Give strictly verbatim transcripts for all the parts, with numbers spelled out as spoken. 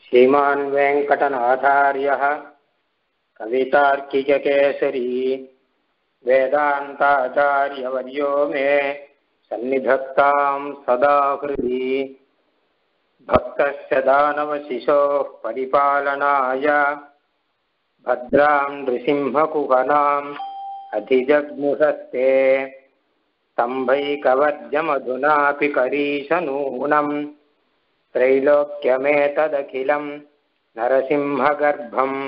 श्रीमान् वेंकटनाथार्यः कवितार्किककेसरी वेदान्ताचार्यवर्यो मे सन्निधत्तां सदा हृदि। भक्तस्य दानवशिशोः परिपालनाय भद्रां नृसिंहकुहनाम् अधिजग्मुषस्ते स्तम्भैकवर्जमधुनापि करीशनूनं त्रैलोक्यमेतदखिलं नरसिंहगर्भं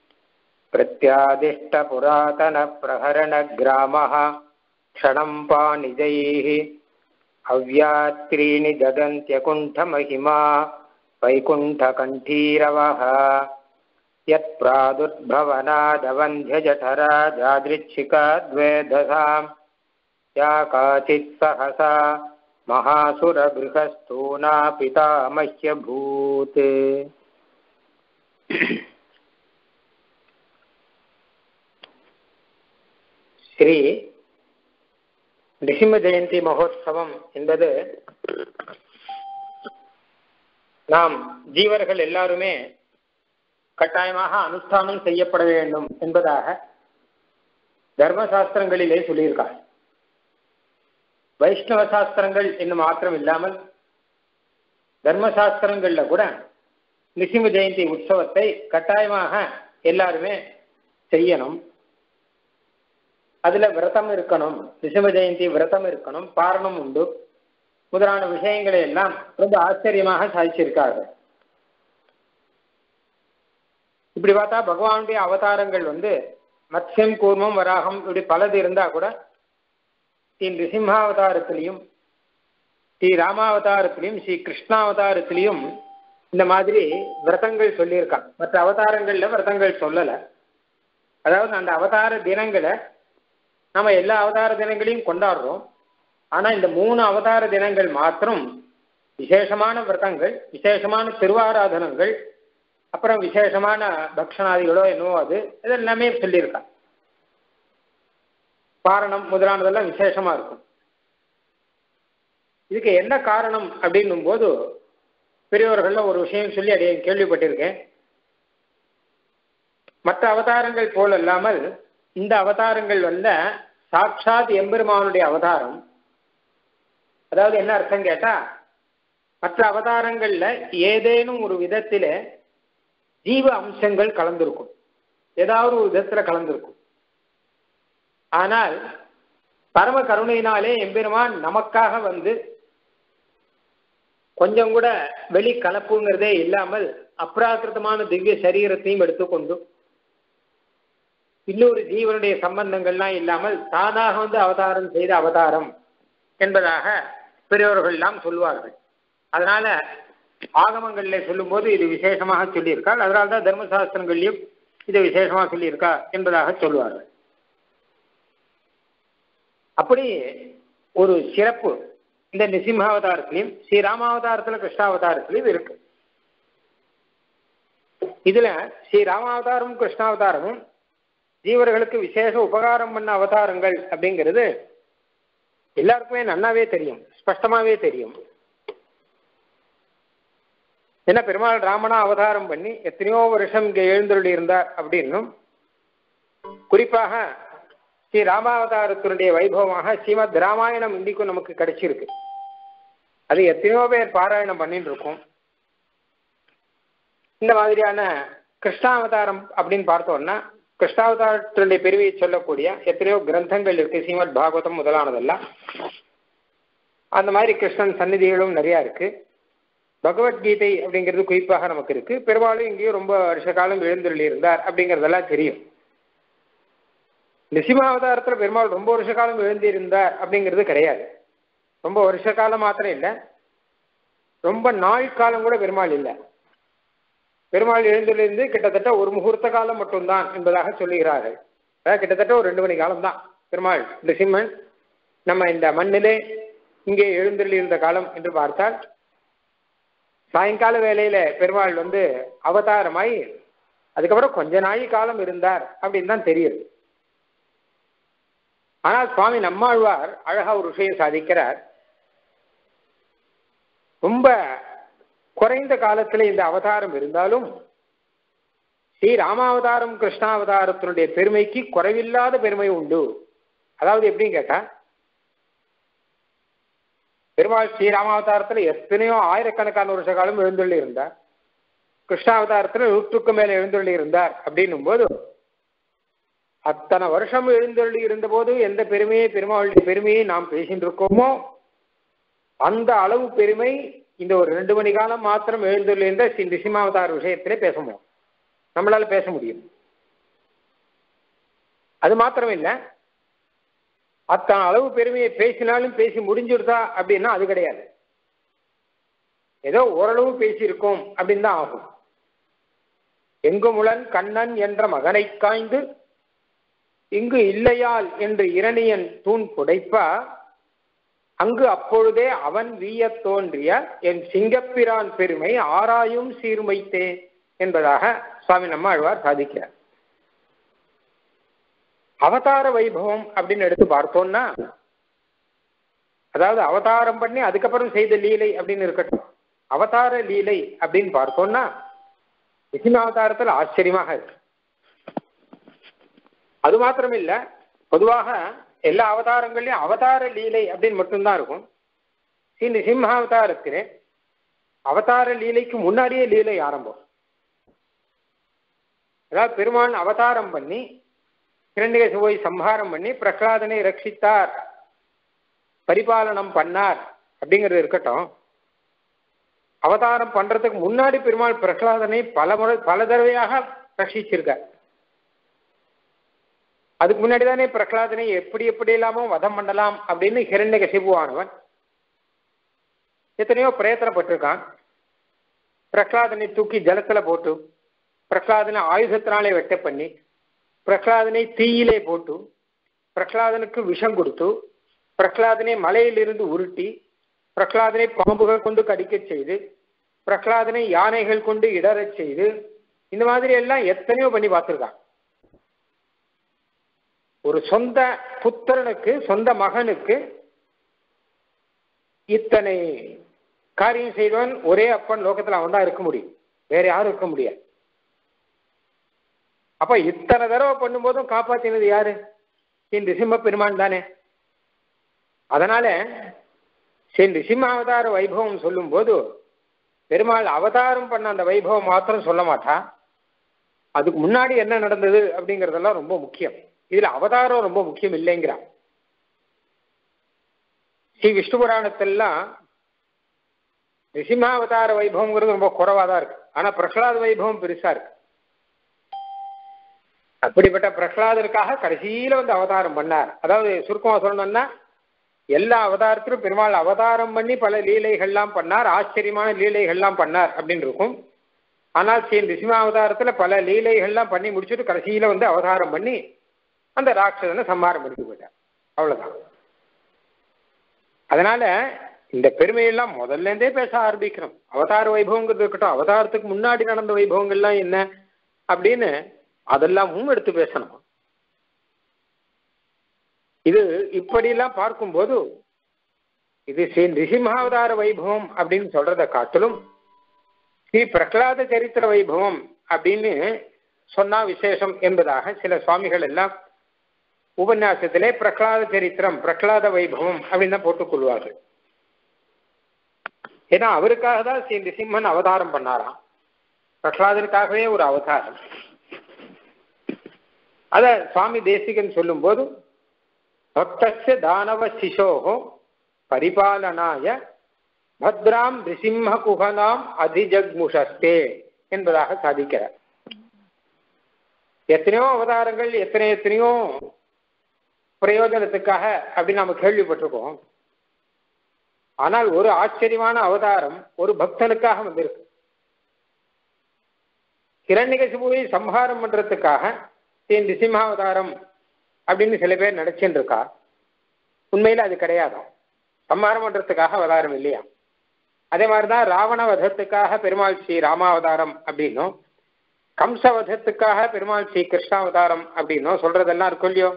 प्रत्यादिष्टपुरातनप्रहरणग्रामः क्षणं पाणिजैः अव्यात्रीणि ददन्त्यकुण्ठमहिमा वैकुण्ठकण्ठीरवः यत्प्रादुर्भवनादवन्ध्यजठराजादृच्छिकाद्वेधसां या काचित् सहसा महासुरगृहस्थूना पितामह्यभूत्। ஸ்ரீ நிசிம்ம ஜெயந்தி மகோத்சவம் என்பது நாம் ஜீவர்கள் எல்லாருமே கட்டாயமாக அனுஷ்டானம் செய்யப்பட வேண்டும் என்பதாக தர்மசாஸ்திரங்களிலே சொல்லியிருக்கார். வைஷ்ணவ சாஸ்திரங்கள் இன்னும் மாத்திரம் இல்லாமல் தர்மசாஸ்திரங்கள்ல கூட நிசிம்ம ஜெயந்தி உற்சவத்தை கட்டாயமாக எல்லாருமே செய்யணும். அதுல விரதம் இருக்கணும், நிசிம்ம ஜெயந்தி விரதம் இருக்கணும், பாரணம் உண்டு முதலான விஷயங்களை எல்லாம் ரொம்ப ஆச்சரியமாக சாதிச்சிருக்கார்கள். இப்படி பார்த்தா பகவானுடைய அவதாரங்கள் வந்து மத்ஸ்யம், கூர்மம், வராகம் இப்படி பலது இருந்தா கூட ஸ்ரீ நிருசிம்மாவதாரத்திலையும் ஸ்ரீ ராமாவதாரத்திலையும் ஸ்ரீ கிருஷ்ணாவதாரத்திலையும் இந்த மாதிரி விரதங்கள் சொல்லியிருக்கான். மற்ற அவதாரங்கள்ல விரதங்கள் சொல்லலை. அதாவது அந்த அவதார தினங்களை நம்ம எல்லா அவதார தினங்களையும் கொண்டாடுறோம். ஆனா இந்த மூணு அவதார தினங்கள் மாத்திரம் விசேஷமான விரதங்கள், விசேஷமான திருவாராதனங்கள், அப்புறம் விசேஷமான பக்ஷணாதிகளோ என்னவோ அது இதெல்லாமே சொல்லியிருக்கான். பாரணம் முதலானதெல்லாம் விசேஷமா இருக்கும். இதுக்கு என்ன காரணம் அப்படின்னும் போது பெரியவர்கள்ல ஒரு விஷயம் சொல்லி அடைய கேள்விப்பட்டிருக்கேன். மற்ற அவதாரங்கள் போல் அல்லாமல் இந்த அவதாரங்கள் வந்த சாட்சாத் எம்பெருமானுடைய அவதாரம். அதாவது என்ன அர்த்தம் கேட்டா, மற்ற அவதாரங்கள்ல ஏதேனும் ஒரு விதத்தில ஜீவ அம்சங்கள் கலந்திருக்கும், ஏதாவது ஒரு விதத்துல கலந்திருக்கும். ஆனால் பரம கருணையினாலே எம்பெருமான் நமக்காக வந்து கொஞ்சம் கூட வெளி கலப்புங்கிறதே இல்லாமல் அப்ராகிருதமான திவ்ய சரீரத்தையும் எடுத்துக்கொண்டு இன்னொரு ஜீவனுடைய சம்பந்தங்கள்லாம் இல்லாமல் தானாக வந்து அவதாரம் செய்த அவதாரம் என்பதாக பெரியவர்கள் எல்லாம் சொல்லுவார்கள். அதனால ஆகமங்கள்ல சொல்லும் போது இது விசேஷமாக சொல்லியிருக்காள். அதனால்தான் தர்மசாஸ்திரங்கள்லையும் இதை விசேஷமாக சொல்லியிருக்கா என்பதாக சொல்லுவார்கள். அப்படி ஒரு சிறப்பு இந்த நிசிம்மாவதாரத்திலையும் ஸ்ரீராமாவதாரத்துல கிருஷ்ணாவதாரத்திலையும் இருக்கு. இதுல ஸ்ரீராமாவதாரமும் கிருஷ்ணாவதாரமும் ஜீவர்களுக்கு விசேஷ உபகாரம் பண்ண அவதாரங்கள் அப்படிங்கிறது எல்லாருக்குமே நன்னாவே தெரியும், ஸ்பஷ்டமாவே தெரியும். ஏன்னா பெருமாள் ராமனா அவதாரம் பண்ணி எத்தனையோ வருஷம் இங்கே எழுந்தருளி இருந்தார் அப்படின்னும், குறிப்பாக ஸ்ரீ ராமாவதாரத்தினுடைய வைபவமாக ஸ்ரீமத் ராமாயணம் இன்றைக்கும் நமக்கு கிடைச்சிருக்கு. அது எத்தனையோ பேர் பாராயணம் பண்ணிட்டு இருக்கோம். இந்த மாதிரியான கிருஷ்ணாவதாரம் அப்படின்னு பார்த்தோம்னா கிருஷ்ணாவதாரத்தினுடைய பெருமையை சொல்லக்கூடிய எத்தனையோ கிரந்தங்கள் இருக்கு, ஸ்ரீமத் பாகவதம் முதலானதெல்லாம். அந்த மாதிரி கிருஷ்ணன் சந்நிதிகளும் நிறையா இருக்கு. பகவத்கீதை அப்படிங்கிறது குறிப்பாக நமக்கு இருக்கு. பெரும்பாலும் இங்கேயும் ரொம்ப வருஷ காலம் எழுந்தருளி இருந்தார் அப்படிங்கிறதெல்லாம் தெரியும். நிசிம்மாவதாரத்துல பெருமாள் ரொம்ப வருஷ காலம் எழுந்திருந்தார் அப்படிங்கிறது கிடையாது. ரொம்ப வருஷ காலம் மாத்திரம் இல்லை, ரொம்ப நாள் காலம் கூட பெருமாள் இல்லை. பெருமாள் எழுந்திலிருந்து கிட்டத்தட்ட ஒரு முகூர்த்த காலம் மட்டும்தான் என்பதாக சொல்லுகிறார்கள். அதாவது கிட்டத்தட்ட ஒரு ரெண்டு மணி காலம் தான் பெருமாள் நிசிம்மன் நம்ம இந்த மண்ணிலே இங்கே எழுந்தருளி இருந்த காலம் என்று பார்த்தால் சாயங்கால வேளையில பெருமாள் வந்து அவதாரமாய் அதுக்கப்புறம் கொஞ்ச நாள் காலம் இருந்தார் அப்படின்னு தான் தெரியுது. ஆனால் சுவாமி நம்மாழ்வார் அழகா ஒரு விஷயம் சாதிக்கிறார். ரொம்ப குறைந்த காலத்துல இந்த அவதாரம் இருந்தாலும் ஸ்ரீ ராமாவதாரம் கிருஷ்ணாவதாரத்தினுடைய பெருமைக்கு குறைவில்லாத பெருமை உண்டு. அதாவது எப்படின்னு கேட்டா, பெருமாள் ஸ்ரீராமாவதாரத்துல எத்தனையோ ஆயிரக்கணக்கான வருஷ காலம் எழுந்தள்ளி இருந்தார், கிருஷ்ணாவதாரத்துல நூற்றுக்கு மேல எழுந்தள்ளி இருந்தார். அப்படின்னும் போது அத்தனை வருஷம் எழுந்தள்ளி இருந்த போது எந்த பெருமையை பெருமாளுடைய பெருமையை நாம் பேசிட்டு இருக்கோமோ அந்த அளவு பெருமை இந்த ஒரு ரெண்டு மணி காலம் மாத்திரம் எழுந்தள்ளி இருந்த ஸ்ரீ நிருசிம்மாவதார விஷயத்திலே பேசணும், நம்மளால பேச முடியும். அது மாத்திரம் இல்லை, அத்தனை அளவு பெருமையை பேசினாலும் பேசி முடிஞ்சுடுதா அப்படின்னா அது கிடையாது. ஏதோ ஓரளவு பேசியிருக்கோம் அப்படின்னு தான் ஆகும். எங்குமுளன் கண்ணன் என்ற மகனை காய்ந்து இங்கு இல்லையால் என்று இரணியன் தூண் புடைப்பா அங்கு அப்பொழுதே அவன் வீய தோன்றிய என் சிங்கப்பிரான் பெருமை ஆராயும் சீர்மைத்தே என்பதாக சுவாமி நம்மாழ்வார் சாதிக்கிறார். அவதார வைபவம் அப்படின்னு எடுத்து பார்த்தோம்னா, அதாவது அவதாரம் பண்ணி அதுக்கப்புறம் செய்த லீலை அப்படின்னு இருக்கட்டும், அவதார லீலை அப்படின்னு பார்த்தோம்னா நிருசிம்மாவதாரத்தில் ஆச்சரியமாக இருக்கு. அது மாத்திரம் இல்ல, பொதுவாக எல்லா அவதாரங்கள்லயும் அவதார லீலை அப்படின்னு மட்டும்தான் இருக்கும். ஸ்ரீ நிருசிம்மாவதாரத்திலே அவதார லீலைக்கு முன்னாடியே லீலை ஆரம்பம். அதாவது பெருமாள் அவதாரம் பண்ணி ஹிரண்யகசிபுவை சம்ஹாரம் பண்ணி பிரகலாதனை ரட்சித்தார், பரிபாலனம் பண்ணார் அப்படிங்கிறது இருக்கட்டும். அவதாரம் பண்றதுக்கு முன்னாடி பெருமாள் பிரகலாதனை பல முறை பல தடவையாக ரட்சிச்சிருக்கார். அதுக்கு முன்னாடி தானே பிரகலாதனை எப்படி எப்படி இல்லாமோ வதம் பண்ணலாம் அப்படின்னு ஹிரண்யகசிபுவானவன் எத்தனையோ பிரயத்தனப்பட்டிருக்கான். பிரகலாதனை தூக்கி ஜலத்துல போட்டு, பிரகலாதனை ஆயுதத்தினாலே வெட்ட பண்ணி, பிரகலாதனை தீயிலே போட்டு, பிரகலாதனுக்கு விஷம் கொடுத்து, பிரகலாதனை மலையிலிருந்து உருட்டி, பிரகலாதனை பாம்புகள் கொண்டு கடிக்க செய்து, பிரகலாதனை யானைகள் கொண்டு இடறச் செய்து, இந்த மாதிரி எல்லாம் எத்தனையோ பண்ணி பார்த்துருக்கான். ஒரு சொந்த புத்திரனுக்கு, சொந்த மகனுக்கு இத்தனை காரியம் செய்தவன் ஒரே அப்பன் லோகத்தில் அவன் தான் இருக்க முடியும், வேற யாரும் இருக்க முடியாது. அப்ப இத்தனை தடவை பண்ணும்போதும் காப்பாற்றினது யாரு? ஸ்ரீ நிருசிம்ம பெருமான் தானே. அதனால ஸ்ரீ நிருசிம்மாவதார வைபவம் சொல்லும் போது பெருமாள் அவதாரம் பண்ண அந்த வைபவம் மாத்திரம் சொல்ல மாட்டா, அதுக்கு முன்னாடி என்ன நடந்தது அப்படிங்கிறதெல்லாம் ரொம்ப முக்கியம். இதுல அவதாரம் ரொம்ப முக்கியம் இல்லைங்கிறான். ஸ்ரீ விஷ்ணு புராணத்திலாம் நிருசிம்மாவதார வைபவங்கிறது ரொம்ப குறைவா தான் இருக்கு, ஆனா பிரகலாத வைபவம் பெருசா இருக்கு. அப்படிப்பட்ட பிரகலாதருக்காக கடைசியில வந்து அவதாரம் பண்ணார். அதாவது சுருக்கமா சொல்லணும்னா, எல்லா அவதாரத்திலும் பெருமாள் அவதாரம் பண்ணி பல லீலைகள்லாம் பண்ணார், ஆச்சரியமான லீலைகள்லாம் பண்ணார் அப்படின்னு இருக்கும். ஆனால் ஸ்ரீ நிருசிம்மாவதாரத்துல பல லீலைகள்லாம் பண்ணி முடிச்சுட்டு கடைசியில வந்து அவதாரம் பண்ணி அந்த ராட்சசனை சம்ஹாரம் பண்ணிட்டு போயிட்டார், அவ்வளவுதான். அதனால இந்த பெருமையெல்லாம் முதல்ல இருந்தே பேச ஆரம்பிக்கணும். அவதார வைபவங்கிறது இருக்கட்டும், அவதாரத்துக்கு முன்னாடி நடந்த வைபவங்கள்லாம் என்ன அப்படின்னு அதெல்லாமும் எடுத்து பேசணும். இது இப்படியெல்லாம் பார்க்கும்போது இது ஸ்ரீ நிருசிம்மாவதார வைபவம் அப்படின்னு சொல்றதை காட்டிலும் ஸ்ரீ பிரகலாத சரித்திர வைபவம் அப்படின்னு சொன்னா விசேஷம் என்பதாக சில சுவாமிகள் எல்லாம் உபன்யாசத்திலே பிரகலாத சரித்திரம், பிரகலாத வைபவம் அப்படின்னு தான் போட்டுக் கொள்வார்கள். ஏன்னா அவருக்காக தான் ஸ்ரீ நிருசிம்மன் அவதாரம் பண்ணாராம், பிரகலாதனுக்காகவே ஒரு அவதாரம். அத சுவாமி தேசிகன் சொல்லும் போது பக்தஸ்ய தானவ சிசோஹோ பரிபாலனாய பத்ராம் நிருசிம்ம குஹனாம் அதிஜக்முஷஸ்தே என்பதாக சாதிக்கிறார். எத்தனையோ அவதாரங்கள், எத்தனை எத்தனையோ பிரயோஜனத்துக்காக அப்படின்னு நம்ம கேள்விப்பட்டிருக்கோம். ஆனால் ஒரு ஆச்சரியமான அவதாரம் ஒரு பக்தனுக்காக வந்திருக்கு. ஹிரண்யகசிபுவை சம்ஹாரம் பண்றதுக்காக ஸ்ரீ நிருசிம்மாவதாரம் அப்படின்னு சில பேர் நினைச்சுட்டு இருக்கா. உண்மையில அது கிடையாது, சம்ஹாரம் பண்றதுக்காக அவதாரம் இல்லையா. அதே மாதிரிதான் ராவண வதத்துக்காக பெருமாள் ஸ்ரீ ராமாவதாரம் அப்படின்னும், கம்சவதத்துக்காக பெருமாள் ஸ்ரீ கிருஷ்ணாவதாரம் அப்படின்னும் சொல்றதெல்லாம் இருக்கும் இல்லையோ.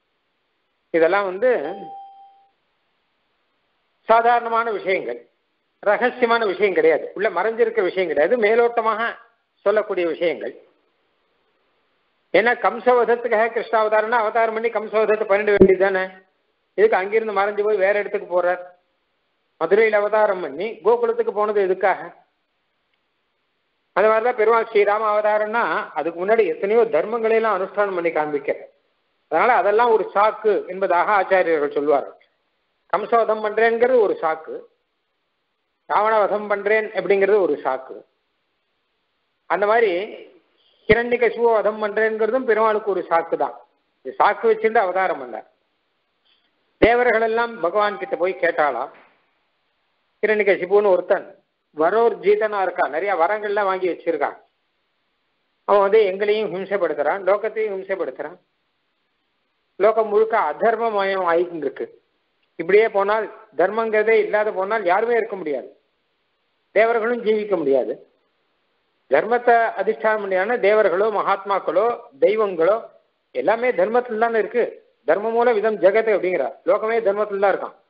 இதெல்லாம் வந்து சாதாரணமான விஷயங்கள். ரகசியமான விஷயம் கிடையாது, உள்ள மறைஞ்சிருக்க விஷயம் கிடையாது, மேலோட்டமாக சொல்லக்கூடிய விஷயங்கள். ஏன்னா கம்சவதத்துக்காக கிருஷ்ணாவதாரம்னா அவதாரம் பண்ணி கம்சவதத்தை பண்ணிட வேண்டியது தானே. இதுக்கு அங்கிருந்து மறைஞ்சு போய் வேற இடத்துக்கு போறார்? மதுரையில் அவதாரம் பண்ணி கோகுலத்துக்கு போனது எதுக்காக? அந்த மாதிரிதான் பெருமாள் ஸ்ரீராம அவதாரம்னா அதுக்கு முன்னாடி எத்தனையோ தர்மங்களையெல்லாம் அனுஷ்டானம் பண்ணி காண்பிக்கிற. அதனால அதெல்லாம் ஒரு சாக்கு என்பதாக ஆச்சாரியர்கள் சொல்வார்கள். கம்சவதம் பண்றேங்கிறது ஒரு சாக்கு, ராவணவதம் பண்றேன் அப்படிங்கிறது ஒரு சாக்கு. அந்த மாதிரி ஹிரண்யகசிபுவை வதம் பண்றேங்கிறதும் பெருமாளுக்கு ஒரு சாக்கு தான். இது சாக்கு வச்சிருந்து அவதாரம் பண்ண. தேவர்கள் எல்லாம் பகவான் கிட்ட போய் கேட்டாலாம். ஹிரண்யகசிபுன்னு ஒருத்தன் வரோர் ஜீதனா இருக்கான், நிறைய வரங்கள்லாம் வாங்கி வச்சிருக்கான். அவன் வந்து எங்களையும் ஹிம்சைப்படுத்துறான், லோகத்தையும் ஹிம்சைப்படுத்துறான். லோகம் முழுக்க அதர்மமயம் ஆயிட்டு இருக்கு. இப்படியே போனால் தர்மங்கிறதே இல்லாத போனால் யாருமே இருக்க முடியாது, தேவர்களும் ஜீவிக்க முடியாது. தர்மத்தை அதிஷ்டானம் பண்ணியான தேவர்களோ மகாத்மாக்களோ தெய்வங்களோ எல்லாமே தர்மத்தில் தானே இருக்கு. தர்ம மூல விதம் ஜெகத்து அப்படிங்கிறார். லோகமே தர்மத்தில் தான் இருக்கான்.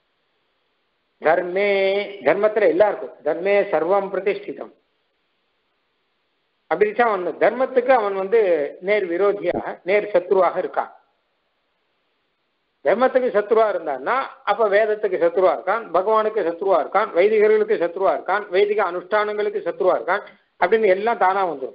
தர்மே தர்மத்துல எல்லாருக்கும் தர்மே சர்வம் பிரதிஷ்டிதம். அப்படிச்சா அவன் தர்மத்துக்கு அவன் வந்து நேர் விரோதியாக நேர் சத்ருவாக இருக்கான். தர்மத்துக்கு சத்ருவா இருந்தான்னா அப்ப வேதத்துக்கு சத்ருவா இருக்கான், பகவானுக்கு சத்ருவா இருக்கான், வைதிகர்களுக்கு சத்ருவா இருக்கான், வைதிக அனுஷ்டானங்களுக்கு சத்ருவா இருக்கான் அப்படின்னு எல்லாம் தானா வந்துடும்.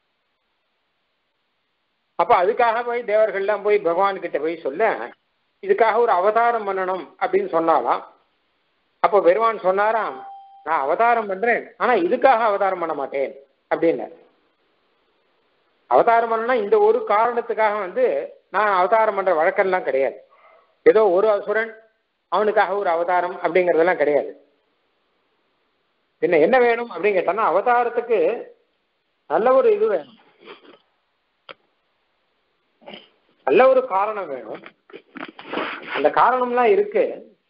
அப்ப அதுக்காக போய் தேவர்கள்லாம் போய் பகவான் கிட்ட போய் சொல்ல இதுக்காக ஒரு அவதாரம் பண்ணணும் அப்படின்னு சொன்னாலாம். அப்போ பெருமான் சொன்னாராம், நான் அவதாரம் பண்றேன் ஆனா இதுக்காக அவதாரம் பண்ண மாட்டேன் அப்படின்னு. அவதாரம் பண்ணனா இந்த ஒரு காரணத்துக்காக வந்து நான் அவதாரம் பண்ற வழக்கம்லாம் கிடையாது. ஏதோ ஒரு அசுரன் அவனுக்காக ஒரு அவதாரம் அப்படிங்கிறதெல்லாம் கிடையாது. என்ன என்ன வேணும் அப்படின்னு கேட்டான்னா அவதாரத்துக்கு நல்ல ஒரு இது வேணும், நல்ல ஒரு காரணம் வேணும். அந்த காரணம்லாம் இருக்கு.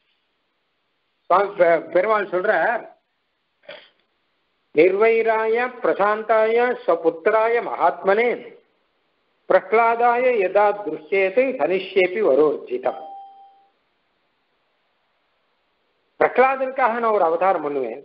பெருமாள் சொல்ற நிர்வைராய பிரசாந்தாய ஸ்வபுத்திராய மகாத்மனே பிரஹ்லாதாய யதா திருஷ்யேது ஹனிஷ்யேபி வரோர்ஜிதம். பிரஹ்லாதனுக்காக நான் ஒரு அவதாரம் பண்ணுவேன்.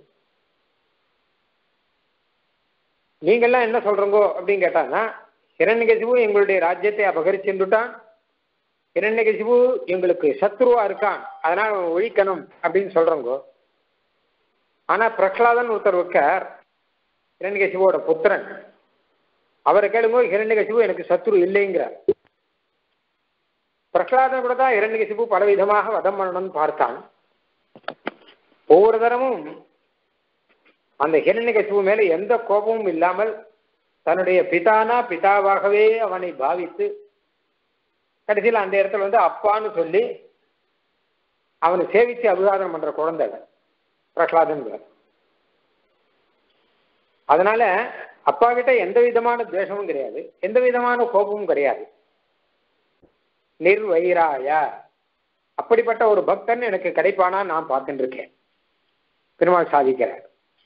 நீங்கள்லாம் என்ன சொல்றீங்கோ அப்படின்னு கேட்டாங்கன்னா, ஹிரண்யகசிபு எங்களுடைய ராஜ்யத்தை அபகரிச்சுட்டான், ஹிரண்யகசிபு எங்களுக்கு சத்ருவா இருக்கான், அதனால அவன் ஒழிக்கணும் அப்படின்னு சொல்றோங்கோ. ஆனா பிரஹ்லாதன் ஒருத்தர் இருக்கார், ஹிரண்யகசிபுவோட புத்திரன். அவரை கேளுங்கோ, ஹிரண்யகசிபு எனக்கு சத்ரு இல்லைங்கிறார். பிரஹ்லாதன் கூட தான் ஹிரண்யகசிபு பலவிதமாக வதம் பண்ணணும்னு பார்த்தான். ஒவ்வொரு தரமும் அந்த ஹிரண்யகசிபு மேல எந்த கோபமும் இல்லாமல் தன்னுடைய பிதானா பிதாவாகவே அவனை பாவித்து கடைசியில் அந்த இடத்துல வந்து அப்பான்னு சொல்லி அவனை சேவித்து அபிவாதனம் பண்ற குழந்தை பிரஹ்லாதன். அதனால அப்பா கிட்ட எந்த விதமான துவேஷமும் கிடையாது, எந்த விதமான கோபமும் கிடையாது. நிர்வைராய அப்படிப்பட்ட ஒரு பக்தன் எனக்கு கிடைப்பானா நான் பார்த்துட்டு இருக்கேன். பெருமாள் சாதிக்கிறார்.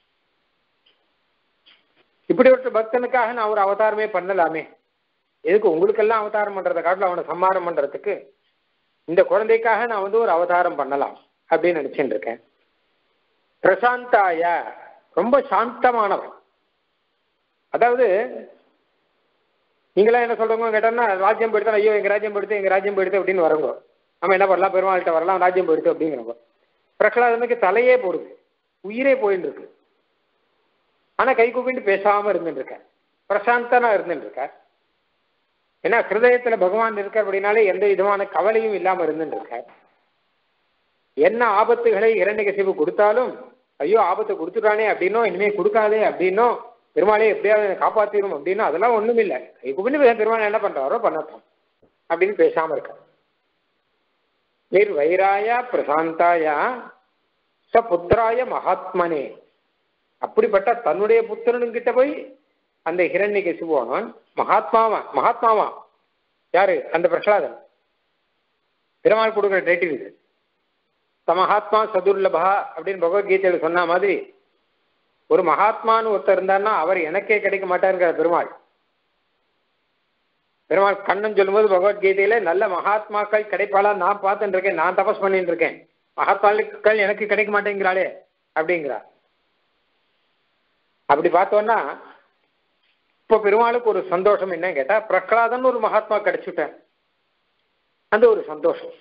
இப்படி ஒரு பக்தனுக்காக நான் ஒரு அவதாரமே பண்ணலாமே, எதுக்கு உங்களுக்கெல்லாம் அவதாரம் பண்றதை காட்டில் அவனை சம்மாரம் பண்றதுக்கு இந்த குழந்தைக்காக நான் வந்து ஒரு அவதாரம் பண்ணலாம் அப்படின்னு நினைச்சுட்டு இருக்கேன். பிரசாந்தாய ரொம்ப சாந்தமானவன். அதாவது நீங்களாம் என்ன சொல்றவங்க கேட்டோம்னா, ராஜ்யம் போயிடுத்தா, ஐயோ எங்க ராஜ்யம் போயிடுத்து எங்க ராஜ்யம் போயிடுத்து அப்படின்னு வரங்க. நம்ம என்ன பண்ணலாம், பெருமாள்கிட்ட வரலாம், ராஜ்யம் போயிடுத்து அப்படிங்கிறவங்க. பிரகலாதனுக்கு தலையே போடுது, உயிரே போயின்னு இருக்கு. ஆனா கை கூப்பிட்டு பேசாம இருந்துட்டு இருக்க, பிரசாந்தனா இருந்துட்டு இருக்க. ஏன்னா ஹிருதயத்துல பகவான் இருக்க அப்படின்னாலே எந்த விதமான கவலையும் இல்லாம இருந்துட்டு இருக்க. என்ன ஆபத்துகளை ஹிரண்யகசிபு கொடுத்தாலும், ஐயோ ஆபத்தை கொடுத்துட்டானே அப்படின்னோ, இனிமே கொடுக்காதே அப்படின்னோ, பெருமாளே எப்படியாவது காப்பாத்திரும் அப்படின்னா அதெல்லாம் ஒண்ணும் இல்லை. கை கூப்பிட்டு பெருமாள் என்ன பண்றாரோ பண்ணட்டும் அப்படின்னு பேசாம இருக்க. நிர்வைராய பிரசாந்தாய சபுத்திராய மகாத்மனே, அப்படிப்பட்ட தன்னுடைய புத்திரனுங்கிட்ட போய் அந்த ஹிரண்யகசிபுவானவன் மகாத்மாவன். மகாத்மாவா யாரு? அந்த பிரகலாதன். பெருமாள் கொடுக்குற டைட்டில் இது. சமஹாத்மா சதுர்லபா அப்படின்னு பகவத்கீதையில சொன்ன மாதிரி ஒரு மகாத்மான்னு ஒருத்தர் இருந்தாருன்னா அவர் எனக்கே கிடைக்க மாட்டாருங்கிற பெருமாள். பெருமாள் கண்ணன் சொல்லும்போது பகவத்கீதையில நல்ல மகாத்மாக்கள் கிடைப்பாளா நான் பார்த்துட்டு இருக்கேன், நான் தபஸ் பண்ணிட்டு இருக்கேன், மகாத்மாக்கள் எனக்கு கிடைக்க மாட்டேங்கிறாளே அப்படிங்கிறார். அப்படி பார்த்தோம்னா இப்ப பெருமாளுக்கு ஒரு சந்தோஷம் என்ன கேட்டா, பிரகலாதன் ஒரு மகாத்மா கிடைச்சுட்டேன், அந்த ஒரு சந்தோஷம்.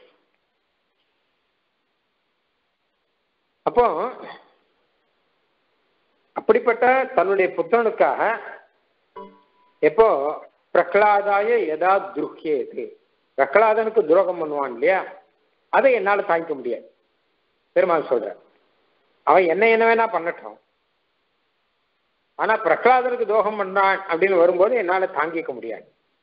அப்போ அப்படிப்பட்ட தன்னுடைய புத்தனுக்காக எப்போ பிரகலாதாய எதா துருக்கியது, பிரகலாதனுக்கு துரோகம் பண்ணுவான் இல்லையா, அதை என்னால தாங்கிக்க முடியாது. பெருமாள் சொல்ற அவன் என்ன என்ன வேணா பண்ணட்டும், ஆனா பிரகலாதனுக்கு துரோகம் பண்றான் அப்படின்னு வரும்போது என்னால தாங்கிக்க முடியாது.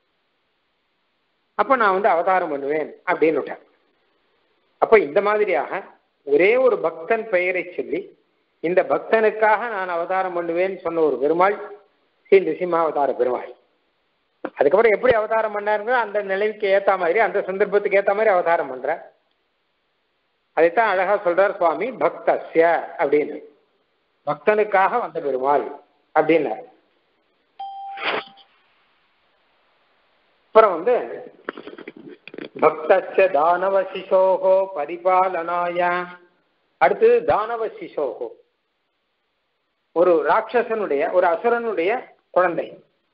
அப்ப நான் வந்து அவதாரம் பண்ணுவேன் அப்படின்னு விட்டேன். அப்ப இந்த மாதிரியாக ஒரே ஒரு பக்தன் பெயரை சொல்லி இந்த பக்தனுக்காக நான் அவதாரம் பண்ணுவேன்னு சொன்ன ஒரு பெருமாள் ஸ்ரீ நிருசிம்மாவதார பெருமாள். அதுக்கப்புறம் எப்படி அவதாரம் பண்ணாருங்க, அந்த நிலைக்கு ஏத்த மாதிரி அந்த சந்தர்ப்பத்துக்கு ஏத்த மாதிரி அவதாரம் பண்ற. அதைத்தான் அழகா சொல்றார் சுவாமி, பக்தஸ்ய அப்படின்னு, பக்தனுக்காக வந்த பெருமாள் அப்படின்னு. அப்புறம் வந்து பக்தஸ்ய தானவ சிசோகோ பரிபாலனாய, அடுத்தது தானவ சிசோகோ, ஒரு ராட்சசனுடைய ஒரு அசுரனுடைய குழந்தை.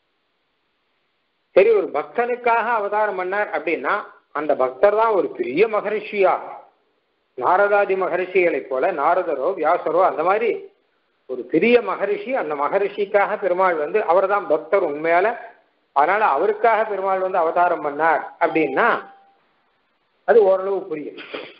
சரி, ஒரு பக்தனுக்காக அவதாரம் பண்ணார் அப்படின்னா அந்த பக்தர் தான் ஒரு பெரிய மகரிஷியா, நாரதாதி மகரிஷிகளை போல, நாரதரோ வியாசரோ அந்த மாதிரி ஒரு பெரிய மகரிஷி. அந்த மகரிஷிக்காக பெருமாள் வந்து அவர் தான் பக்தர் உண்மையால, அதனால அவருக்காக பெருமாள் வந்து அவதாரம் பண்ணார் அப்படின்னா அது ஓரளவு புரியும்.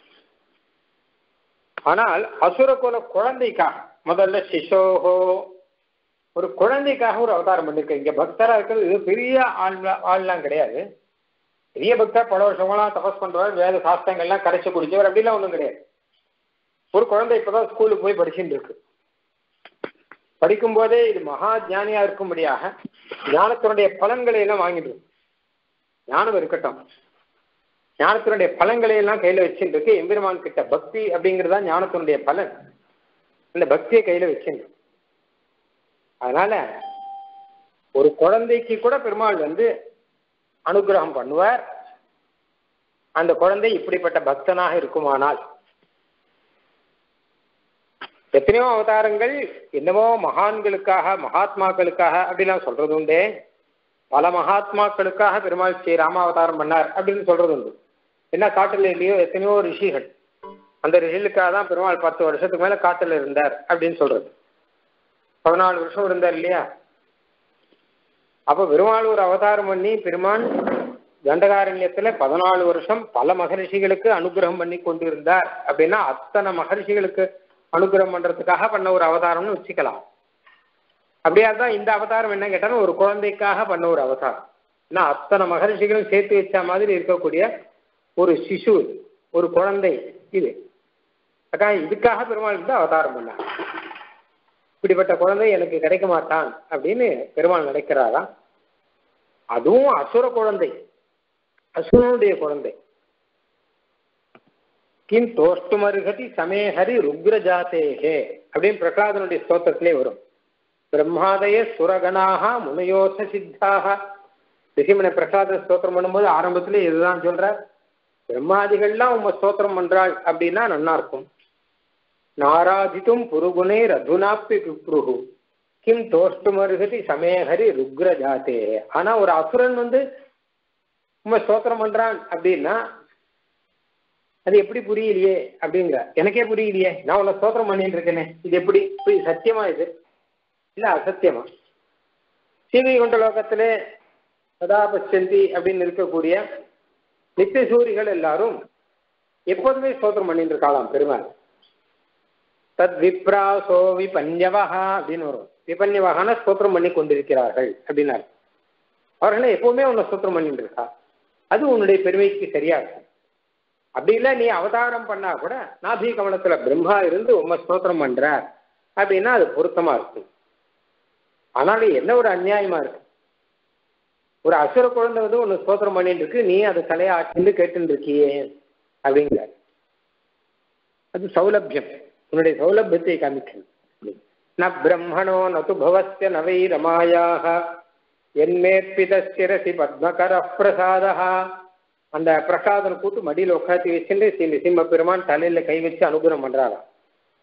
ஆனால் அசுரகுல குழந்தைக்காக முதல்ல சிசோகோ, ஒரு குழந்தைக்காக ஒரு அவதாரம் பண்ணிருக்க. இங்க பக்தரா இருக்கிறது இது பெரிய ஆள் ஆள்லாம் கிடையாது. பெரிய பக்தர் பல வருஷங்களாம் தபஸ் பண்றவர், வேத சாஸ்திரங்கள்லாம் கரைச்சி குடிச்சவர் அப்படிலாம் ஒன்றும் கிடையாது. ஒரு குழந்தை இப்பதான் ஸ்கூலுக்கு போய் படிச்சுட்டு இருக்கு. படிக்கும் போதே இது மகா ஜானியா இருக்கும்படியாக ஞானத்தினுடைய பலன்களை எல்லாம் வாங்கிட்டு, ஞானம் இருக்கட்டும், ஞானத்தினுடைய பலன்களை எல்லாம் கையில வச்சுட்டு இருக்கு. எம்பெருமான் கிட்ட பக்தி அப்படிங்கிறதா ஞானத்தினுடைய பலன். இந்த பக்தியை கையில வச்சுட்டு, அதனால ஒரு குழந்தைக்கு கூட பெருமாள் வந்து அனுகிரகம் பண்ணுவார். அந்த குழந்தை இப்படிப்பட்ட பக்தனாக இருக்குமானால், எத்தனையோ அவதாரங்கள் என்னவோ மகான்களுக்காக மகாத்மாக்களுக்காக அப்படிலாம் சொல்றது உண்டு. பல மகாத்மாக்களுக்காக பெருமாள் ஸ்ரீ ராமாவதாரம் பண்ணார் அப்படின்னு சொல்றது உண்டு. என்ன காட்டுல இல்லையோ எத்தனையோ ரிஷிகள், அந்த ரிஷிகளுக்காக தான் பெருமாள் பத்து வருஷத்துக்கு மேல காட்டுல இருந்தார் அப்படின்னு சொல்றது. பதினாலு வருஷம் இருந்தார் இல்லையா. அப்ப பெருமாள் ஒரு அவதாரம் பண்ணி பெருமான் தண்டகாரண்யத்துல பதினாலு வருஷம் பல மகரிஷிகளுக்கு அனுகிரகம் பண்ணி கொண்டு இருந்தார் அப்படின்னா அத்தனை மகரிஷிகளுக்கு அனுகிரகம் பண்றதுக்காக பண்ண ஒரு அவதாரம்னு வச்சுக்கலாம். அப்படியா தான் இந்த அவதாரம் என்ன கேட்டாலும் ஒரு குழந்தைக்காக பண்ண ஒரு அவதாரம். ஏன்னா அத்தனை மகரிஷிகளும் சேர்த்து வச்ச மாதிரி இருக்கக்கூடிய ஒரு சிசு, ஒரு குழந்தை இது. அக்கா இதுக்காக பெருமாள் வந்து அவதாரம் பண்ணார். இப்படிப்பட்ட குழந்தை எனக்கு கிடைக்க மாட்டான் அப்படின்னு பெருமாள் நினைக்கிறாரா. அதுவும் அசுர குழந்தை, அசுரனுடைய குழந்தை. கிம் தோஷ்டுமருகதி சமேஹரி ருக்ரஜாத்தேகே அப்படின்னு பிரகலாதனுடைய ஸ்தோத்திரத்திலே வரும். பிரம்மாதய சுரகணாக முனையோச சித்தாக. ரிஷிமனை பிரகலாத ஸ்தோத்திரம் பண்ணும்போது ஆரம்பத்திலே இதுதான் சொல்ற, பிரம்மாதிகள்லாம் உங்க ஸ்தோத்திரம் பண்றாள் அப்படின்னா நல்லா இருக்கும். நாராதித்தும் புருகுணே ரதுனாப்பி பிப்ருகு கிம் தோஷ்டுமருகதி சமேஹரி ருக்ரஜாத்தே. ஆனா ஒரு அசுரன் வந்து உங்க ஸ்தோத்திரம் பண்றான் அப்படின்னா அது எப்படி புரியலையே அப்படிங்கிற. எனக்கே புரியலையே, நான் உன்னை ஸ்தோத்திரம் பண்ணிட்டு இருக்கேனே, இது எப்படி சத்தியமா இது இல்ல அசத்தியமா? சீவை கொண்ட லோகத்திலே சதா பச்சந்தி அப்படின்னு இருக்கக்கூடிய நித்திய சூரிகள் எல்லாரும் எப்போதுமே ஸ்தோத்திரம் பண்ணிட்டு இருக்காளாம் பெருமாள். தத் விப்ராசோ விபன்யவஹா அப்படின்னு வரும். விபன்யவகான ஸ்தோத்திரம் பண்ணி கொண்டிருக்கிறார்கள் அப்படின்னாரு. அவர்களை எப்பவுமே உன்னை ஸ்தோத்திரம் பண்ணிட்டு இருக்கா, அது உன்னுடைய பெருமைக்கு சரியா இருக்கும். அப்படி இல்லை நீ அவதாரம் பண்ணா கூட நாபி கமலத்துல பிரம்மா இருந்து உண்மை ஸ்தோத்திரம் பண்ற அப்படின்னா அது பொருத்தமா இருக்கும். ஆனாலும் என்ன ஒரு அநியாயமா இருக்கு, ஒரு அசுர குழந்தை வந்து ஒன்னு ஸ்தோத்திரம் பண்ணிட்டு இருக்கு, நீ அதை தலையை ஆட்டின்னு கேட்டு இருக்கியே அப்படிங்கிற. அது சௌலபியம், உன்னுடைய சௌலபியத்தை காமிக்கணும். ந பிரம்மணோ நது பவஸ்ய நவை ரமாயாக என்மேற்பிதசிரசி பத்மகர பிரசாதா. அந்த பிரசாதனை கூட்டு மடியில் உட்காந்து வச்சுட்டு ஸ்ரீ நிசிம்ம பெருமான் தலையில கை வச்சு அனுகிரகம் பண்றாராம்.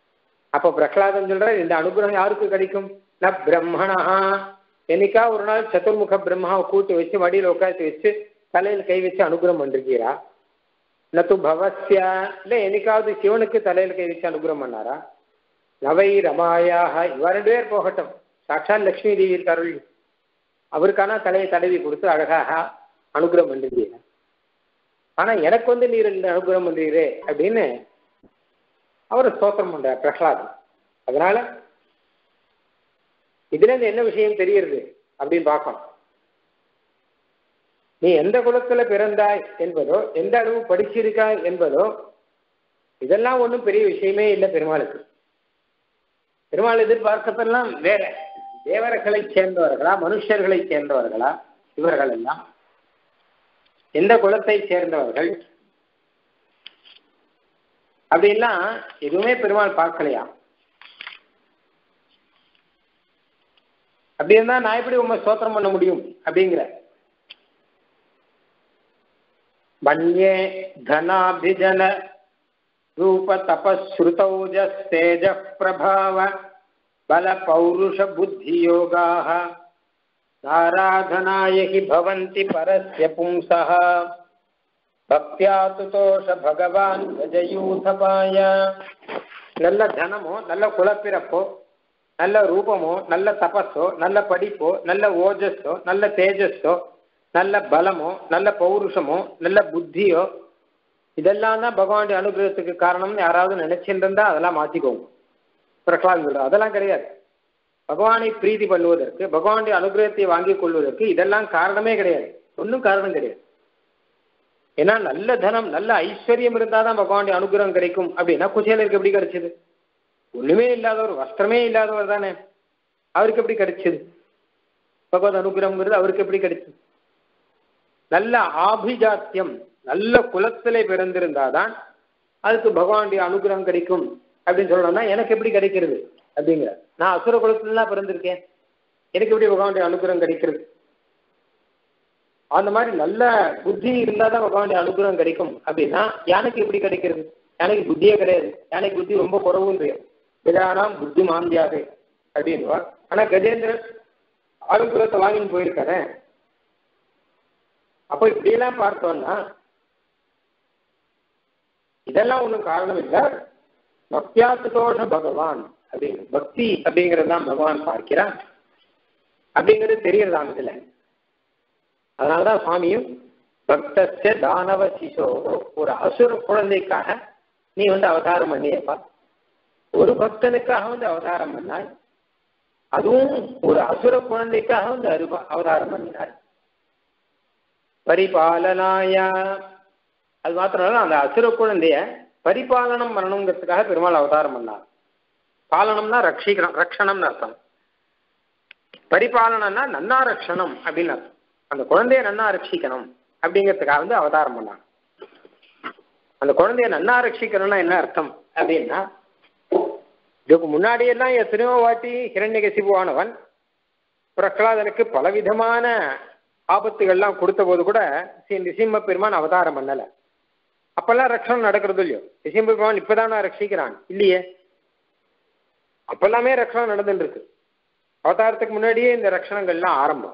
அப்போ பிரகலாதன் சொல்ற இந்த அனுகிரகம் யாருக்கு கிடைக்கும்? ந பிரம்மணா, என்னைக்கா ஒரு நாள் சதுர்முக பிரம்மாவை கூட்டி வச்சு மடியில் உட்காந்து வச்சு தலையில் கை வச்சு அனுகிரகம் பண்ணிருக்கீரா? நத்து பவஸ்யா, இல்லை என்னைக்காவது சிவனுக்கு தலையில் கை வச்சு அனுகிரகம் பண்ணாரா? நவை ரமாயாக, இவ ரெண்டு பேர் போகட்டும், சாட்சாத் லட்சுமி தேவி இருக்காரு, அவருக்கான தலையை தடவி கொடுத்து அழகாக அனுகிரகம் பண்ணிருக்கீங்க. ஆனா எனக்கு வந்து நீர் அனுகிரகம் பண்றீரே அப்படின்னு அவர் ஸ்தோத்திரம் பண்றார் பிரகலாதன். அதனால இதுல இருந்து என்ன விஷயம் தெரியுது அப்படின்னு பார்க்கணும். நீ எந்த குலத்துல பிறந்தாய் என்பதோ, எந்த அளவு படிச்சிருக்காய் என்பதோ, இதெல்லாம் ஒன்றும் பெரிய விஷயமே இல்லை பெருமாளுக்கு. பெருமாள் எதிர்பார்க்கப்பெல்லாம் வேற, தேவர்களை சேர்ந்தவர்களா மனுஷர்களை சேர்ந்தவர்களா இவர்கள் எல்லாம், எந்த குலத்தை சேர்ந்தவர்கள் அப்படின்லாம் எதுவுமே பெருமாள் பார்க்கலையா? அப்படி இருந்தா நான் எப்படி உண்மை ஸ்தோத்திரம் பண்ண முடியும் அப்படிங்கிற. மன்யே தனாபிஜன ரூப தபஸ்ருதௌஜஸ்தேஜ பிரபாவ பல பௌருஷ புத்தி யோகாஹ ஆராதனாய ஹி பவந்தி பரஸ்ய பும்சஹ பக்தியா துதோஷ பகவான் கஜயூதபாய. நல்ல தனமோ, நல்ல குலப்பிறப்போ, நல்ல ரூபமோ, நல்ல தபஸோ, நல்ல படிப்போ, நல்ல ஓஜஸோ, நல்ல தேஜஸோ, நல்ல பலமோ, நல்ல பௌருஷமோ, நல்ல புத்தியோ, இதெல்லாம் தான் பகவானுடைய அனுகிரகத்துக்கு காரணம்னு யாராவது நினைச்சுட்டு இருந்தா அதெல்லாம் மாற்றிக்கோங்க. பிரகலாதன் அதெல்லாம் கிடையாது. பகவானை பிரீதி பண்ணுவதற்கு, பகவானுடைய அனுகிரகத்தை வாங்கிக் கொள்வதற்கு இதெல்லாம் காரணமே கிடையாது, ஒன்றும் காரணம் கிடையாது. ஏன்னா நல்ல தனம் நல்ல ஐஸ்வர்யம் இருந்தால் தான் பகவானுடைய அனுகிரகம் கிடைக்கும் அப்படின்னா குசேலருக்கு எப்படி கிடைச்சது? ஒண்ணுமே இல்லாதவர், வஸ்திரமே இல்லாதவர் தானே, அவருக்கு எப்படி கிடைச்சது பகவத் அனுகிரகம்ங்கிறது? அவருக்கு எப்படி கிடைச்சது? நல்ல ஆபிஜாத்தியம், நல்ல குலத்திலே பிறந்திருந்தாதான் அதுக்கு பகவானுடைய அனுகிரகம் கிடைக்கும் அப்படின்னு சொல்லணும்னா எனக்கு எப்படி கிடைக்கிறது அப்படிங்கிற. நான் அசுர குலத்துல தான் பிறந்திருக்கேன், எனக்கு எப்படி பகவானுடைய அனுகிரகம் கிடைக்கிறது? அந்த மாதிரி நல்ல புத்தி இருந்தாதான் பகவானுடைய அனுகிரகம் கிடைக்கும் அப்படின்னா யானைக்கு எப்படி கிடைக்கிறது? யானைக்கு புத்தியே கிடையாது, யானைக்கு புத்தி ரொம்ப குறவுன்னு விதானாம் புத்தி மாந்தியாக அப்படின்வா. ஆனா கஜேந்திரன் அனுகிரகத்தை வாங்கின்னு போயிருக்காரு. அப்போ இப்படியெல்லாம் பார்த்தோம்னா இதெல்லாம் ஒன்றும் காரணம் இல்லை, பக்தியாத்துதோஷ பகவான் அப்படின்னு, பக்தி அப்படிங்கிறது தான் பகவான் பார்க்கிறான் அப்படிங்கிறது தெரியறதாம் இதுல. அதனாலதான் சுவாமியும் பக்தஸ்ய தானவ சிசோ, ஒரு அசுர குழந்தைக்காக நீ வந்து அவதாரம் பண்ணியப்பா, ஒரு பக்தனுக்காக வந்து அவதாரம் பண்ணாய், அதுவும் ஒரு அசுர குழந்தைக்காக வந்து அருபா அவதாரம் பண்ணினார். பரிபாலனாய, அது மாத்திரம் அந்த அசுர குழந்தைய பரிபாலனம் பண்ணணுங்கிறதுக்காக பெருமாள் அவதாரம் பண்ணார். பாலனம்னா ரட்சிக்கணும், ரட்சணம்னு அர்த்தம். பரிபாலனம்னா நன்னா ரட்சணம் அப்படின்னு அர்த்தம். அந்த குழந்தைய நன்னா ரட்சிக்கணும் அப்படிங்கிறதுக்காக வந்து அவதாரம் பண்ணாங்க. அந்த குழந்தைய நன்னா ரட்சிக்கணும்னா என்ன அர்த்தம் அப்படின்னா, இதுக்கு முன்னாடியெல்லாம் எத்தனையோ வாட்டி ஹிரண்யகசிபுவானவன் பிரகலாதனுக்கு பலவிதமான ஆபத்துகள்லாம் கொடுத்த போது கூட நிசிம்ம பெருமான் அவதாரம் பண்ணல. அப்பெல்லாம் ரட்சணம் நடக்கிறது இல்லையோ? நிசிம்ம பெருமான் இப்பதான் ரட்சிக்கிறான் இல்லையே, அப்பெல்லாமே ரட்சணம் நடந்துட்டு இருக்கு. அவதாரத்துக்கு முன்னாடியே இந்த ரட்சணங்கள்லாம் ஆரம்பம்.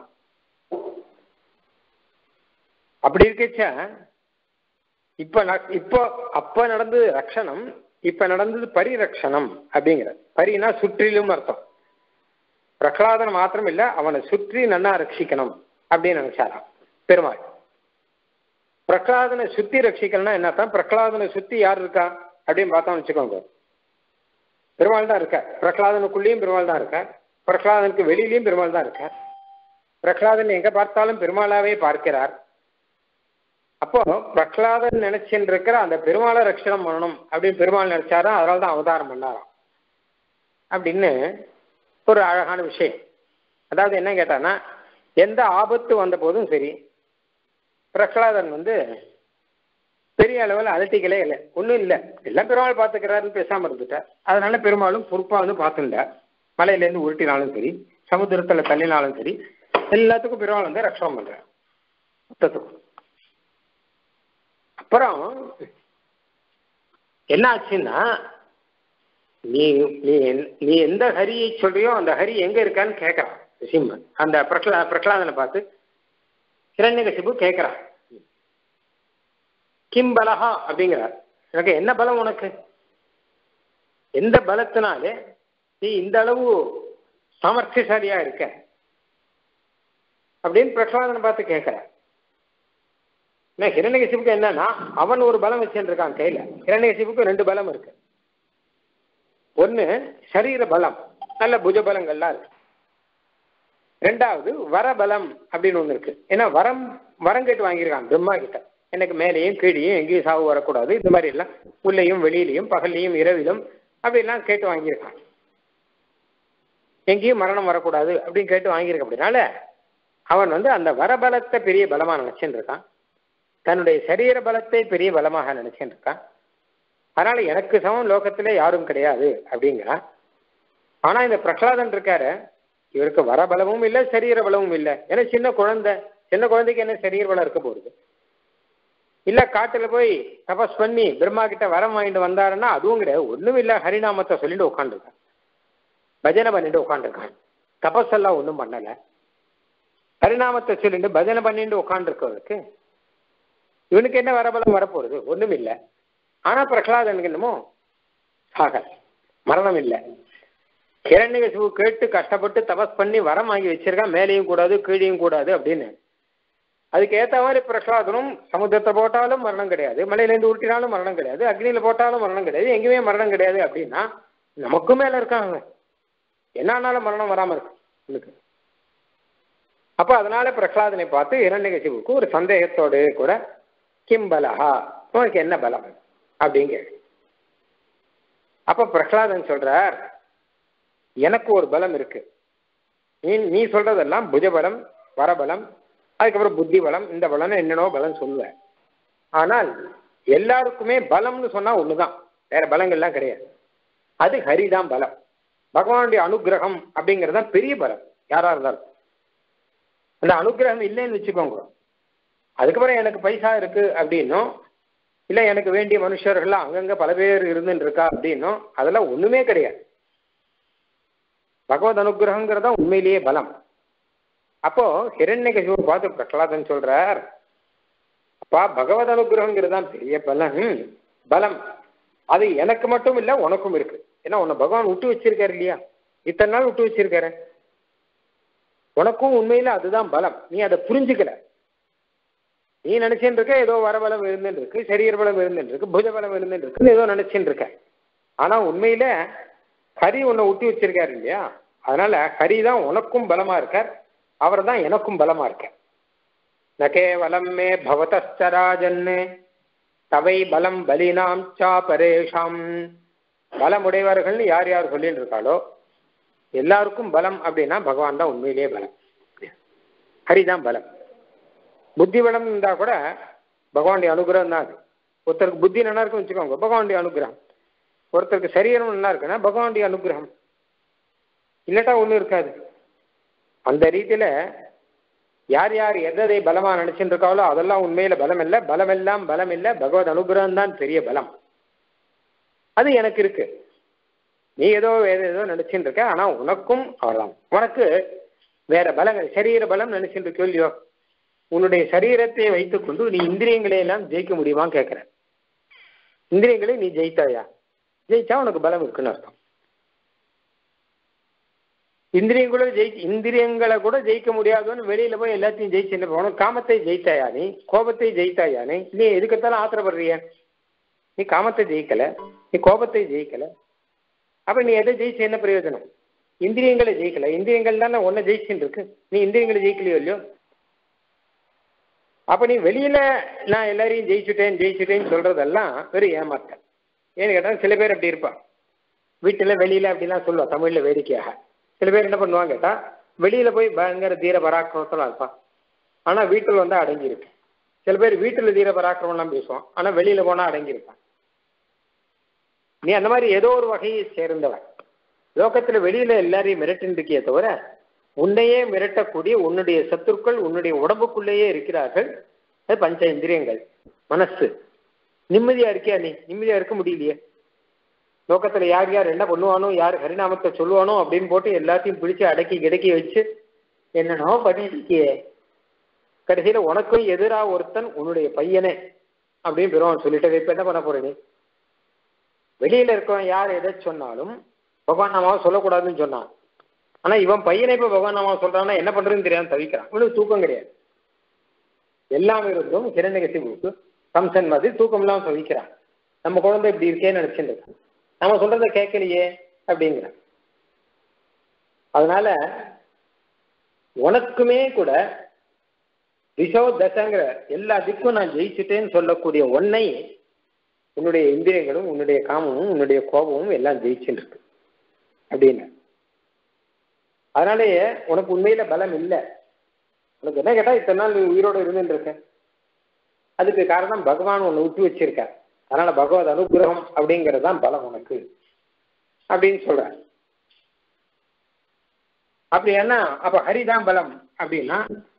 அப்படி இருக்கச்ச இப்ப இப்போ அப்ப நடந்தது ரட்சணம், இப்ப நடந்தது பரிரட்சணம் அப்படிங்கிற. பரினா சுற்றிலும் அர்த்தம். பிரகலாதனை மாத்திரம் இல்ல, அவனை சுற்றி நன்னா ரட்சிக்கணும் அப்படின்னு நினைச்சாராம் பெருமாள். பிரகலாதனை சுத்தி ரட்சிக்கணும்னா என்ன அர்த்தம்? பிரகலாதனை சுத்தி யார் இருக்கா அப்படின்னு பார்த்தோம்னு வச்சுக்கோங்க, பெருமாள் தான் இருக்க. பிரகலாதனுக்குள்ளேயும் பெருமாள் தான் இருக்க, பிரகலாதனுக்கு வெளியிலையும் பெருமாள் தான் இருக்க. பிரகலாதன் எங்க பார்த்தாலும் பெருமாளாவே பார்க்கிறார். அப்போ பிரகலாதன் நினைச்சுட்டு இருக்கிற அந்த பெருமாளை ரட்சணம் பண்ணணும் அப்படின்னு பெருமாள் நினைச்சாரா, அதனால தான் அவதாரம் பண்ணாராம் அப்படின்னு ஒரு அழகான விஷயம். அதாவது என்ன கேட்டான்னா, எந்த ஆபத்து வந்த போதும் சரி பிரகலாதன் வந்து பெரிய அளவில் அலட்டிக்கலே இல்லை, ஒன்றும் இல்லை, எல்லாம் பெருமாள் பார்த்துக்கிறாருன்னு பேசாமல் இருந்துட்டார். அதனால பெருமாளும் பொறுப்பாக வந்து பார்த்துட்டார். மலையிலேருந்து உருட்டினாலும் சரி, சமுத்திரத்தில் தள்ளினாலும் சரி, எல்லாத்துக்கும் பெருமாள் வந்து ரட்சணம் பண்றார் மொத்தத்துக்கும். அப்புறம் என்ன ஆச்சுன்னா, நீ நீ நீ எந்த ஹரியை சொல்றியோ அந்த ஹரி எங்க இருக்கான்னு கேட்கறான் சிம்மன். அந்த பிரகலா பிரகலாதனை பார்த்து ஹிரண்யகசிபு கேட்கிறான், கிம் பலஹா அப்படிங்கிறார். எனக்கு என்ன பலம் உனக்கு? எந்த பலத்தினாலே நீ இந்த அளவு சாமர்த்தியசாலியா இருக்க அப்படின்னு பிரகலாதனை பார்த்து கேட்கிற. ஹிரண்யகசிபுக்கு என்னன்னா அவன் ஒரு பலம் வச்சுட்டு இருக்கான் கையில. ஹிரண்யகசிபுக்கு ரெண்டு பலம் இருக்கு. ஒன்னு சரீர பலம், நல்ல புஜ பலங்கள்லாம் இருக்கு. ரெண்டாவது வரபலம் அப்படின்னு ஒண்ணு இருக்கு. ஏன்னா வரம் வரம் கேட்டு வாங்கியிருக்கான் பிரம்மா கிட்ட. எனக்கு மேலேயும் கீழேயும் எங்கேயும் சாவு வரக்கூடாது, இந்த மாதிரி எல்லாம் உள்ளேயும் வெளியிலையும் பகல்லையும் இரவிலும் அப்படிலாம் கேட்டு வாங்கியிருக்கான். எங்கேயும் மரணம் வரக்கூடாது அப்படின்னு கேட்டு வாங்கியிருக்க. அப்படின்னால அவன் வந்து அந்த வரபலத்தை பெரிய பலமா நினைச்சுட்டு இருக்கான், தன்னுடைய சரீர பலத்தை பெரிய பலமாக நினைச்சுட்டு இருக்கான். அதனால எனக்கு சமம் லோகத்திலே யாரும் கிடையாது அப்படிங்கிறான். ஆனா இந்த பிரகலாதன் இருக்காரு, இவருக்கு வரபலமும் இல்லை சரீர பலமும் இல்லை. ஏன்னா சின்ன குழந்தை, சின்ன குழந்தைக்கு என்ன சரீர பலம் இருக்க போகுது? இல்ல காட்டுல போய் தபஸ் பண்ணி பிரம்மா கிட்ட வரம் வாங்கிட்டு வந்தாருன்னா அதுவும் கிடையாது. ஒண்ணும் இல்லை, ஹரிநாமத்தை சொல்லிட்டு உட்காந்துருக்கான், பஜனை பண்ணிட்டு உட்காந்துருக்கான். தபஸ் எல்லாம் ஒன்றும் பண்ணல, ஹரிநாமத்தை சொல்லிட்டு பஜனை பண்ணிட்டு உட்காந்துருக்கவருக்கு இவனுக்கு என்ன வரபலம் வரப்போறது? ஒண்ணும் இல்லை. ஆனா பிரகலாதனுக்கு என்னமோ ஆக மரணம் இல்லை. ஹிரண்யகசிபு கேட்டு கஷ்டப்பட்டு தபஸ் பண்ணி வரம் வாங்கி வச்சிருக்கான், மேலேயும் கூடாது கீழையும் கூடாது அப்படின்னு. அதுக்கு ஏற்ற மாதிரி பிரகலாதனும் சமுத்திரத்தை போட்டாலும் மரணம் கிடையாது, மலையிலேருந்து உருட்டினாலும் மரணம் கிடையாது, அக்னியில போட்டாலும் மரணம் கிடையாது, எங்கேயுமே மரணம் கிடையாது. அப்படின்னா நமக்கும் மேல இருக்காங்க, என்ன ஆனாலும் மரணம் வராம இருக்கு. அப்ப அதனால பிரகலாதனை பார்த்து ஹிரண்யகசிபுக்கு ஒரு சந்தேகத்தோடு கூட கிம்பலஹா, உனக்கு என்ன பலம் அப்படிங்க. அப்ப பிரகலாதன் சொல்றார், எனக்கு ஒரு பலம் இருக்கு. நீ நீ சொல்றதெல்லாம் புஜபலம், வரபலம், அதுக்கப்புறம் புத்தி பலம், இந்த பலம் என்னென்னோ பலம் சொல்லுவேன். ஆனால் எல்லாருக்குமே பலம்னு சொன்னா ஒண்ணுதான், வேற பலங்கள்லாம் கிடையாது. அது ஹரிதான் பலம். பகவானுடைய அனுகிரகம் அப்படிங்கிறது தான் பெரிய பலம். யாரா இருந்தாலும் அந்த அனுகிரகம் இல்லைன்னு வச்சுக்கோங்க, அதுக்கப்புறம் எனக்கு பைசா இருக்கு அப்படின்னும் இல்லை எனக்கு வேண்டிய மனுஷர்கள்லாம் அங்கங்க பல பேர் இருந்துட்டு இருக்கா அப்படின்னும் அதெல்லாம் ஒண்ணுமே கிடையாது. பகவத் அனுகிரகங்கிறதா உண்மையிலேயே பலம். அப்போ ஹிரண்யகசிபு பார்த்து பிரகலாதன் சொல்றார், அப்பா பகவத் அனுகிரகங்கிறது தான் பெரிய பலன் பலம். அது எனக்கு மட்டும் இல்லை உனக்கும் இருக்கு. ஏன்னா உன்னை பகவான் விட்டு வச்சிருக்காரு இல்லையா, இத்தனை நாள் விட்டு வச்சிருக்காரு. உனக்கும் உண்மையில அதுதான் பலம். நீ அதை புரிஞ்சுக்கல. நீ நினைச்சுட்டு இருக்க ஏதோ வரபலம் இருந்துட்டு இருக்கு, சரீர பலம் இருந்துட்டு இருக்கு, புஜ பலம் இருந்துட்டு இருக்கு, ஏதோ நினைச்சுட்டு இருக்க. ஆனா உண்மையில ஹரி உன்னை விட்டு வச்சிருக்காரு இல்லையா, அதனால ஹரி தான் உனக்கும் பலமா இருக்கார், அவர் தான் எனக்கும் பலமா இருக்கார். ந கேவலம் மே பவதராஜன்னு தவை பலம் பலினாம் சா பரேஷாம். பலமுடையவர்கள்னு யார் யார் சொல்லிட்டு இருக்காளோ எல்லாருக்கும் பலம் அப்படின்னா பகவான் தான் உண்மையிலேயே பலம், ஹரிதான் பலம். புத்தி பலம் இருந்தா கூட பகவானுடைய அனுகிரகம் தான் அது. ஒருத்தருக்கு புத்தி நல்லா இருக்குன்னு வச்சுக்கோங்க, பகவானுடைய அனுகிரகம். ஒருத்தருக்கு சரீரம் நல்லா இருக்குன்னா பகவானுடைய அனுகிரகம், இல்லட்டா ஒன்றும் இருக்காது. அந்த ரீதியில யார் யார் எதை பலமா நினைச்சுட்டு இருக்காங்களோ அதெல்லாம் உண்மையில பலம் இல்லை. பலம் எல்லாம் பலம் இல்லை, பகவத் அனுகிரகம் தான் பெரிய பலம். அது எனக்கு இருக்கு. நீ ஏதோ வேற ஏதோ நினைச்சுட்டு இருக்க, ஆனா உனக்கும் அவர்தான். உனக்கு வேற பலங்கள் சரீர பலம் நினைச்சுட்டு இருக்கோ இல்லையோ, உன்னுடைய சரீரத்தை வைத்துக் கொண்டு நீ இந்திரியங்களை எல்லாம் ஜெயிக்க முடியுமா கேட்கிற. இந்திரியங்களை நீ ஜெயித்தாயா? ஜெயிச்சா உனக்கு பலம் இருக்குன்னு அர்த்தம். இந்திரியங்களை ஜெயி இந்திரியங்களை கூட ஜெயிக்க முடியாதுன்னு வெளியில போய் எல்லாத்தையும் ஜெயிச்சு போகணும். காமத்தை ஜெயித்தாயா நீ? கோபத்தை ஜெயித்தாயா நீ? நீ எதுக்கத்தாலும் ஆத்திரப்படுறிய? நீ காமத்தை ஜெயிக்கல, நீ கோபத்தை ஜெயிக்கல, அப்ப நீ எதை ஜெயிச்சு என்ன பிரயோஜனம்? இந்திரியங்களை ஜெயிக்கல. இந்திரியங்கள் தானே ஒன்ன ஜெயிச்சுட்டு இருக்கு, நீ இந்திரியங்களை ஜெயிக்கலையோ இல்லையோ. அப்ப நீ வெளியில நான் எல்லாரையும் ஜெயிச்சுட்டேன் ஜெயிச்சுட்டேன்னு சொல்றதெல்லாம் வெறும் ஏமாத்தல். ஏன்னு கேட்டா சில பேர் அப்படி இருப்பா, வீட்டுல வெளியில அப்படிலாம் சொல்லுவா தமிழ்ல வேடிக்கையாக. சில பேர் என்ன பண்ணுவாங்க கேட்டா வெளியில போய் பயங்கர தீர பராக்கிரமத்தெல்லாம் இருப்பான், ஆனா வீட்டுல வந்தா அடங்கியிருக்கு. சில பேர் வீட்டுல தீர பராக்கிரமம்லாம் பேசுவான், ஆனா வெளியில போனா அடங்கியிருப்பான். நீ அந்த மாதிரி ஏதோ ஒரு வகையை சேர்ந்தவன். லோகத்துல வெளியில எல்லாரையும் மிரட்டின்னு இருக்கியே தவிர உன்னையே மிரட்டக்கூடிய உன்னுடைய சத்துருக்கள் உன்னுடைய உடம்புக்குள்ளேயே இருக்கிறார்கள். அது பஞ்ச இந்திரியங்கள், மனசு. நிம்மதியா இருக்கியா நீ? நிம்மதியா இருக்க முடியலையே. லோகத்துல யார் யார் என்ன பண்ணுவானோ, யார் ஹரிநாமத்தை சொல்லுவானோ அப்படின்னு போட்டு எல்லாத்தையும் பிடிச்சு அடக்கி கிடக்கி வச்சு என்னன்னோ பண்ணிருக்கியே, கடைசியில உனக்கும் எதிராக ஒருத்தன் உன்னுடைய பையனே அப்படின்னு பெருமான் சொல்லிட்டு இப்ப என்ன பண்ண போற நீ? வெளியில இருக்கவன் யார் எதை சொன்னாலும் பகவான் நாமாவை சொல்லக்கூடாதுன்னு சொன்னான். ஆனா இவன் பையனை இப்ப பகவான் நாமாவை சொல்றான்னா என்ன பண்றதுன்னு தெரியாம தவிக்கிறான். இவனுக்கு தூக்கம் கிடையாது. எல்லாம் இருந்தும் ஹிரண்யகசிபுவுக்கு கம்சன் மாதிரி தூக்கம் இல்லாம தவிக்கிறான். நம்ம குழந்தை இப்படி இருக்கேன்னு நினைச்சுட்டு இருக்கான். நம்ம சொல்றதை கேட்கலையே அப்படிங்கிற. அதனால உனக்குமே கூட திசோ தசங்கிற எல்லா திக்கும் நான் ஜெயிச்சுட்டேன்னு சொல்லக்கூடிய ஒன்னை உன்னுடைய இந்திரியங்களும் உன்னுடைய காமமும் உன்னுடைய கோபமும் எல்லாம் ஜெயிச்சுட்டு இருக்கு அப்படின்னு. அதனாலேயே உனக்கு உண்மையில பலம் இல்லை. உனக்கு என்ன கேட்டா இத்தனை நாள் நீ உயிரோடு இருந்துட்டு இருக்க, அதுக்கு காரணம் பகவான் உன்னை விட்டு வச்சிருக்க. அதனால பகவத் அனுகிரகம் அப்படிங்கிறது தான் பலம் உனக்கு அப்படின்னு சொல்ற. அப்படி என்ன அப்ப ஹரிதான் பலம் அப்படின்னா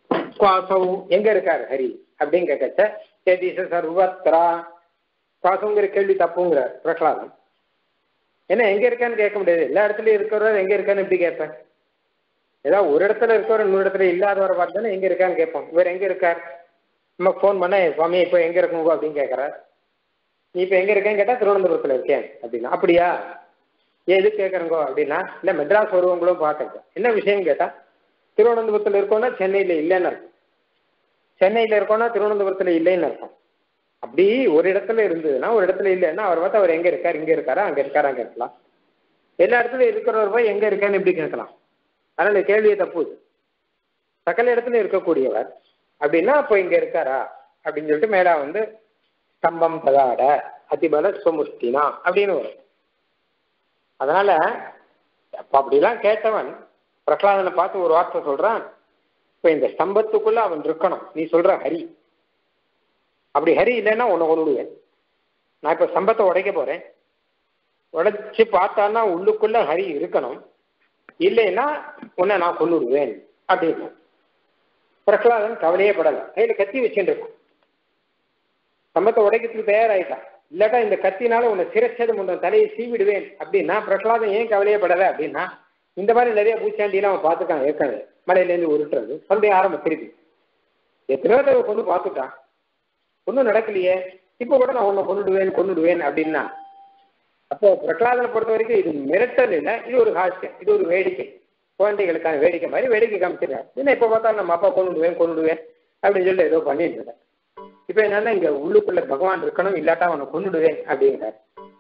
எங்க இருக்காரு ஹரி அப்படின்னு கேட்க சர்வத்ரா சுவாசங்கிற கேள்வி தப்புங்கிற பிரகலாதம். என்ன எங்க இருக்கான்னு கேட்க முடியாது. எல்லா இடத்துலயும் இருக்கிறவர் எங்க இருக்கான்னு எப்படி கேட்பேன்? ஏதாவது ஒரு இடத்துல இருக்கவர் இன்னொரு இடத்துல இல்லாதவரை பார்த்தானே எங்க இருக்கான்னு கேட்போம். இவர் எங்க இருக்கார்? நம்ம போன் பண்ண சுவாமி இப்போ எங்க இருக்குங்க அப்படின்னு கேட்கறார். நீ இப்போ எங்க இருக்கேன்னு கேட்டா திருவனந்தபுரத்துல இருக்கேன் அப்படின்னா, அப்படியா ஏன் எது கேட்கறங்கோ அப்படின்னா, இல்ல மெட்ராஸ் வருவங்களும் பார்க்க என்ன விஷயம் கேட்டா திருவனந்தபுரத்துல இருக்கோம்னா சென்னையில இல்லைன்னு அர்த்தம், சென்னையில இருக்கோம்னா திருவனந்தபுரத்துல இல்லைன்னு அர்த்தம். அப்படி ஒரு இடத்துல இருந்ததுன்னா ஒரு இடத்துல இல்லைன்னா அவர் பார்த்து அவர் எங்க இருக்கார், இங்க இருக்காரா அங்க இருக்காரா கேட்கலாம். எல்லா இடத்துலயும் இருக்கிறவர் போய் எங்க இருக்கான்னு எப்படி கேட்கலாம்? அதனால கேள்வியை தப்பு. சகல இடத்துல இருக்கக்கூடியவர் அப்படின்னா அப்போ இங்க இருக்காரா அப்படின்னு சொல்லிட்டு மேலா வந்து ஸ்தம்பம் பதாட அதிபல சுமுஷ்டினா அப்படின்னு வரும். அதனால அப்ப அப்படிலாம் கேட்டவன் பிரகலாதனை பார்த்து ஒரு வார்த்தை சொல்றான், இப்ப இந்த ஸ்தம்பத்துக்குள்ள அவன் இருக்கணும். நீ சொல்ற ஹரி, அப்படி ஹரி இல்லைன்னா உன்னை கொண்டுடுவேன். நான் இப்ப ஸ்தம்பத்தை உடைக்க போறேன், உடைச்சு பார்த்தான்னா உள்ளுக்குள்ள ஹரி இருக்கணும், இல்லைன்னா உன்னை நான் கொண்டுடுவேன் அப்படின்னு. பிரகலாதன் கவலையே படலை, கையில கத்தி வச்சுட்டு இருக்கான். ஸ்தம்பத்தை உடைக்கிறதுக்கு தயாராயிட்டான். இல்லாட்டா இந்த கத்தினால உன்னை சிரச்சதும் உன்னை தலையை சீவிடுவேன் அப்படின்னா பிரகலாதன் ஏன் கவலையே படலை அப்படின்னா, இந்த மாதிரி நிறைய பூச்சாண்டிலாம் அவன் பார்த்துக்கான். ஏற்கனவே மலையிலேருந்து உருட்டுறது மறுபடியும் ஆரம்பிச்சிருச்சு. எத்தனையோ தடவை கொண்டு பார்த்துட்டான், ஒன்றும் நடக்கலையே. இப்போ கூட நான் உன்னை கொண்டுடுவேன் கொண்டுடுவேன் அப்படின்னா, அப்போ பிரகலாதனை பொறுத்த வரைக்கும் இது மிரட்டல் இல்லை, இது ஒரு ஹாஸ்யம், இது ஒரு வேடிக்கை, குழந்தைகளுக்கான வேடிக்கை மாதிரி வேடிக்கை காமிச்சிருக்காரு. என்ன இப்போ பார்த்தா நம்ம அப்பா கொண்டுடுவேன் கொண்டுடுவேன் அப்படின்னு சொல்லி ஏதோ பண்ணிட்டு இருக்கேன். இப்போ என்னன்னா இங்க உள்ளுக்குள்ள பகவான் இருக்கணும், இல்லாட்டா அவனை கொண்டுடுவேன் அப்படிங்கிறார்.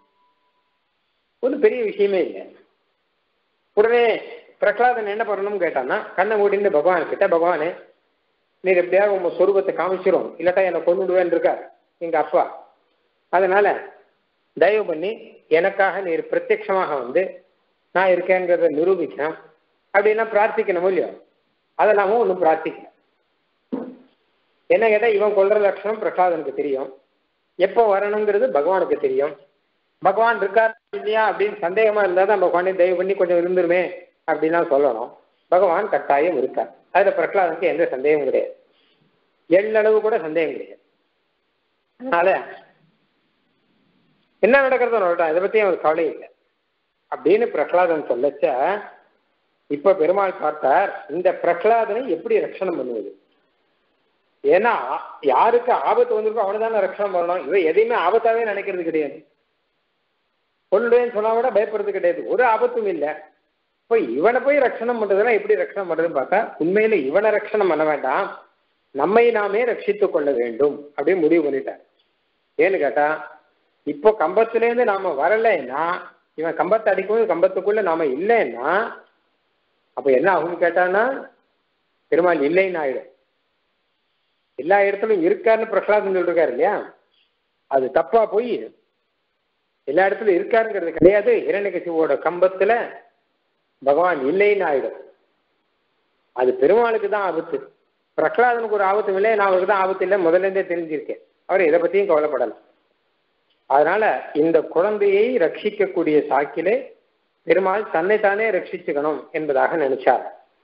ஒரு பெரிய விஷயமே இல்லை. உடனே பிரகலாதன் என்ன பண்ணணும்னு கேட்டான்னா, கண்ணை மூடிந்து பகவான் கிட்ட, பகவானே நீர் எப்படியாவது உங்க சொரூபத்தை காமிச்சிரும், இல்லாட்டா என்னை கொண்டுடுவேன் இருக்கார் எங்க அப்பா, அதனால தயவு பண்ணி எனக்காக நீர் பிரத்யட்சமாக வந்து நான் இருக்கேங்கிறத நிரூபிக்கணும் அப்படின்னா பிரார்த்திக்கணும் இல்லையோ. அதெல்லாமும் ஒன்றும் பிரார்த்திக்கணும். என்ன கேட்டால் இவன் கொள்ற லட்சணம் பிரகலாதனுக்கு தெரியும், எப்போ வரணுங்கிறது பகவானுக்கு தெரியும். பகவான் இருக்கார் இல்லையா அப்படின்னு சந்தேகமா இருந்தால் தான் பகவானே தயவு பண்ணி கொஞ்சம் இருந்துருமே அப்படின்லாம் சொல்லணும். பகவான் கட்டாயம் இருக்கார், அதுல பிரகலாதனுக்கு எந்த சந்தேகமும் கிடையாது, எள்ளளவு கூட சந்தேகம் கிடையாது. அதனால என்ன நடக்கிறதோ நடட்டா, இதை பத்தி அவனுக்கு கவலை இல்லை அப்படின்னு பிரகலாதன் சொல்லச்ச, இப்ப பெருமாள் பார்த்தார் இந்த பிரகலாதனை எப்படி ரட்சணம் பண்ணுவது. ஏன்னா யாருக்கு ஆபத்து வந்திருக்கோ அவனை தானே ரட்சணம் பண்ணணும். இவன் எதையுமே ஆபத்தாவே நினைக்கிறது கிடையாது, கொள்ளுன்னு சொன்னா கூட பயப்படுறது கிடையாது, ஒரு ஆபத்தும் இல்லை. இப்போ இவனை போய் ரட்சணம் பண்றதுன்னா எப்படி ரட்சணம் பண்றதுன்னு பார்த்தா, உண்மையில இவனை ரட்சணம் பண்ண வேண்டாம், நம்மை நாமே ரட்சித்துக் கொள்ள வேண்டும் அப்படின்னு முடிவு பண்ணிட்டார். ஏன்னு கேட்டா இப்போ கம்பத்திலேருந்து நாம வரலைன்னா, இவன் கம்பத்தை அடிக்கும் கம்பத்துக்குள்ள நாம இல்லைன்னா அப்ப என்ன ஆகும்னு கேட்டான்னா பெருமாள் இல்லைன்னு ஆயிடும். எல்லா இடத்துலையும் இருக்காருன்னு பிரகலாதன் சொல்லிருக்காரு இல்லையா, அது தப்பா போய் எல்லா இடத்துலையும் இருக்காருங்கிறது கிடையாது. ஹிரண்யகசிபுவோட கம்பத்துல பகவான் இல்லைன்னு ஆயிடும். அது பெருமாளுக்கு தான் ஆபத்து, பிரகலாதனுக்கு ஒரு ஆபத்து இல்லை, நான் அவருக்கு தான் ஆபத்து இல்லை முதல்ல இருந்தே தெரிஞ்சிருக்கேன். அவர் இதை பத்தியும் கவலைப்படலாம். அதனால இந்த குழந்தையை ரட்சிக்கக்கூடிய சாக்கிலே பெருமாள் தன்னைத்தானே ரட்சிச்சுக்கணும் என்பதாக நினைச்சார்.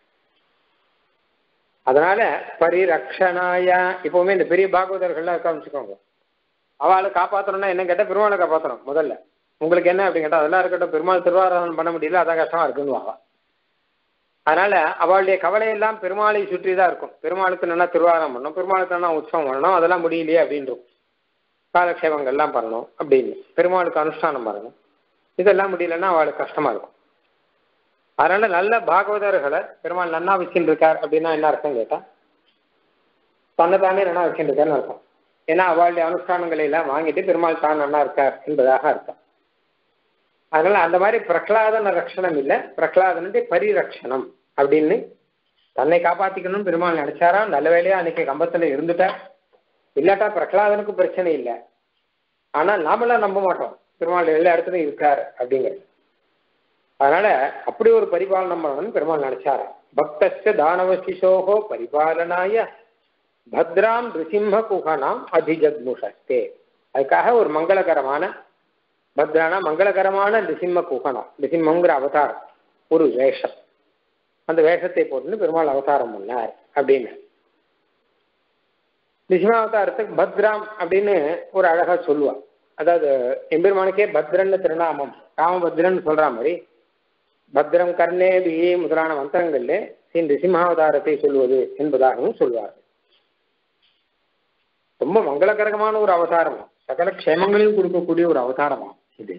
அதனால பரிரக்ஷனாய இப்பவுமே இந்த பெரிய பாகவதர்கள்லாம் இருக்க வச்சுக்கோங்க, அவளை காப்பாற்றணும்னா என்ன கேட்டால் பெருமாளை காப்பாற்றணும் முதல்ல. உங்களுக்கு என்ன அப்படின்னு கேட்டால் அதெல்லாம் இருக்கட்டும், பெருமாள் திருவாராதனம் பண்ண முடியல, அதான் கஷ்டமா இருக்குன்னு வாங்க. அதனால அவளுடைய கவலையெல்லாம் பெருமாளை சுற்றி தான் இருக்கும். பெருமாளுக்கு நல்லா திருவாரம் பண்ணணும், பெருமாளுக்கு நல்லா உற்சவம் பண்ணணும், அதெல்லாம் முடியலையே அப்படின்றோம். காலக்ஷேபங்கள்லாம் பண்ணணும் அப்படின்னு, பெருமாளுக்கு அனுஷ்டானம் பண்ணணும், இதெல்லாம் முடியலன்னா அவளுக்கு கஷ்டமா இருக்கும். அதனால நல்ல பாகவதர்களை பெருமாள் நன்னா வச்சுட்டு இருக்கார் அப்படின்னா என்ன அர்த்தம் கேட்டா, தன்னைத்தானே நன்னா வச்சுட்டு இருக்காருன்னு அர்த்தம். ஏன்னா அவளுடைய அனுஷ்டானங்களை எல்லாம் வாங்கிட்டு பெருமாள் தான் நன்னா இருக்கார் என்பதாக அர்த்தம். அதனால அந்த மாதிரி பிரகலாதன ரட்சணம் இல்லை, பிரகலாதனுடைய பரிரட்சணம் அப்படின்னு தன்னை காப்பாத்திக்கணும்னு பெருமாள் நினைச்சாரா. நல்ல வேலையா அன்னைக்கு கம்பத்துல இருந்துட்டார், இல்லாட்டா பிரகலாதனுக்கு பிரச்சனை இல்லை. ஆனா நாமெல்லாம் நம்ப மாட்டோம் பெருமாள் எல்லா இடத்துலையும் இருக்கார் அப்படிங்கிறது. அதனால அப்படி ஒரு பரிபாலனம் பண்ணணும்னு பெருமாள் நினைச்சாரா. பக்தஸ்ய தானவ சிசோகோ பரிபாலனாய பத்ராம் ரிசிம்ம குஹனாம் அதிஜக்முஷஸ்தே. அதுக்காக ஒரு மங்களகரமான பத்ரானா மங்களகரமான நிசிம்ம குஹனா, நிசிம்மங்கிற அவதாரம் ஒரு வேஷம், அந்த வேஷத்தை போட்டுன்னு பெருமாள் அவதாரம் பண்ணார் அப்படின்னு. நிசிம்மாவதாரத்துக்கு பத்ராம் அப்படின்னு ஒரு அழகா சொல்லுவா. அதாவது எம்பெருமானுக்கே பத்ரன்னு திருநாமம், ராமபத்ரன்னு சொல்ற மாதிரி பத்ரம் கர்ணே பிஹி முதலான மந்திரங்கள்ல ஸ்ரீ நிசிம்மாவதாரத்தை சொல்வது என்பதாகவும் சொல்வார். ரொம்ப மங்களகரமான ஒரு அவதாரமா, சகல க்ஷேமங்களையும் கொடுக்கக்கூடிய ஒரு அவதாரமா இது.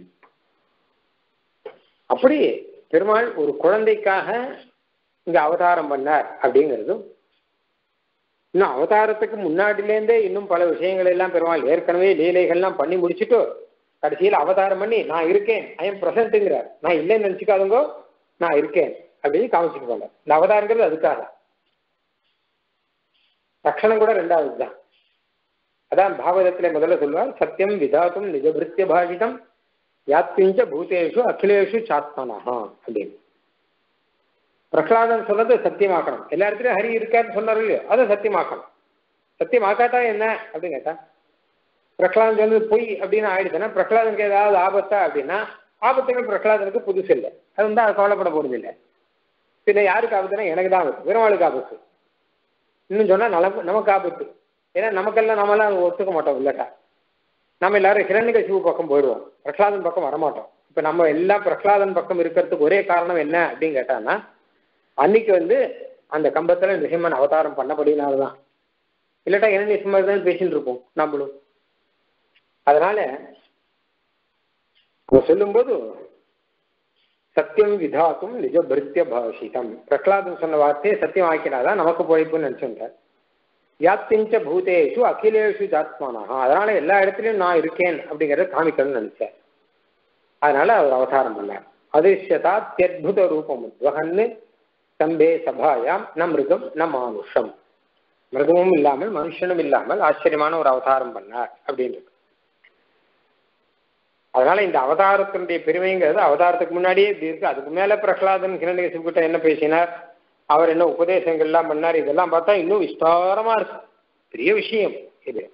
அப்படி பெருமாள் ஒரு குழந்தைக்காக இங்க அவதாரம் பண்ணார் அப்படிங்கிறதும், இன்னும் அவதாரத்துக்கு முன்னாடிலேருந்தே இன்னும் பல விஷயங்கள் எல்லாம் பெருமாள் ஏற்கனவே லீலைகள்லாம் பண்ணி முடிச்சுட்டு கடைசியில் அவதாரம் பண்ணி நான் இருக்கேன், ஐ எம் பிரசன்ட்ங்கிறார். நான் இல்லைன்னு நினைச்சுக்காதுங்கோ, நான் இருக்கேன் அப்படின்னு காமிச்சுட்டு போனார். இந்த அவதாரங்கிறது அதுக்காக. ரட்சணம் கூட ரெண்டாவது தான். அதான் பாகவதத்திலே முதல்ல சொல்வார், சத்தியம் விதாத்தும் நிஜபிருத்திய பாஷிதம் யாத்திஞ்ச பூதேஷு அகிலேஷு சாத்மனஹா அப்படின்னு. பிரகலாதன் சொன்னது சத்தியமாக்கணும். எல்லா இடத்துலையும் ஹரி இருக்காருன்னு சொன்னார் இல்லையோ, அதை சத்தியமாக்கணும். சத்தியமாக்காட்டா என்ன அப்படின்னு கேட்டா, பிரகலாதன் சொன்னது பொய் அப்படின்னு ஆயிடுச்சுன்னா பிரகலாதனுக்கு ஏதாவது ஆபத்தா அப்படின்னா, ஆபத்துகள் பிரகலாதனுக்கு புதுசு இல்லை, அது வந்து அது கவலைப்பட போறது இல்லை. பின்ன யாருக்கு ஆபத்துனா எனக்கு தான் ஆபத்து, பெருமாளுக்கு ஆபத்து. இன்னும் சொன்னா நல நமக்கு ஆபத்து. ஏன்னா நமக்கெல்லாம் நம்மளாம் ஒத்துக்க மாட்டோம் இல்லட்டா. நம்ம எல்லாரும் ஹிரண்யகசிபு பக்கம் போயிடுவோம், பிரகலாதன் பக்கம் வரமாட்டோம். இப்ப நம்ம எல்லாம் பிரகலாதன் பக்கம் இருக்கிறதுக்கு ஒரே காரணம் என்ன அப்படின்னு கேட்டான்னா, அன்னைக்கு வந்து அந்த கம்பத்துல நிசிம்மன் அவதாரம் பண்ணபடினால்தான். இல்லட்டா என்ன நிசிம்மர் தான் பேசிட்டு இருப்போம் நம்மளும். அதனால சொல்லும்போது சத்தியம் விதாத்தும் நிஜ பிருத்திய பாஷிதம், பிரகலாதன் சொன்ன வார்த்தையை சத்தியம் ஆக்கினாதான் நமக்கு பொழைப்புன்னு நினைச்சுட்டார். யாத்திஞ்ச பூதேஷு அகிலேஷு ஜாத்மானா, அதனால எல்லா இடத்துலையும் நான் இருக்கேன் அப்படிங்கிறத காமிக்கணும்னு நினைச்சார். அதனால அவர் அவதாரம் பண்ணார். அதிர்ஷ்யதா அத்யத்புத ரூபம் உத்வகன்னு சம்பே சபாயாம் ந மிருகம் ந மானுஷம், மிருகமும் இல்லாமல் மனுஷனும் இல்லாமல் ஆச்சரியமான ஒரு அவதாரம் பண்ணார் அப்படின்னு. அதனால இந்த அவதாரத்தினுடைய பெருமைங்கிறது அவதாரத்துக்கு முன்னாடியே இப்படி இருக்கு. அதுக்கு மேல பிரகலாதன் ஹிரண்யகசிபு கிட்ட என்ன பேசினார், அவர் என்ன உபதேசங்கள் எல்லாம் பண்ணார், இதெல்லாம் பார்த்தா இன்னும் விஸ்தாரமா இருக்கு, பெரிய விஷயம் இது.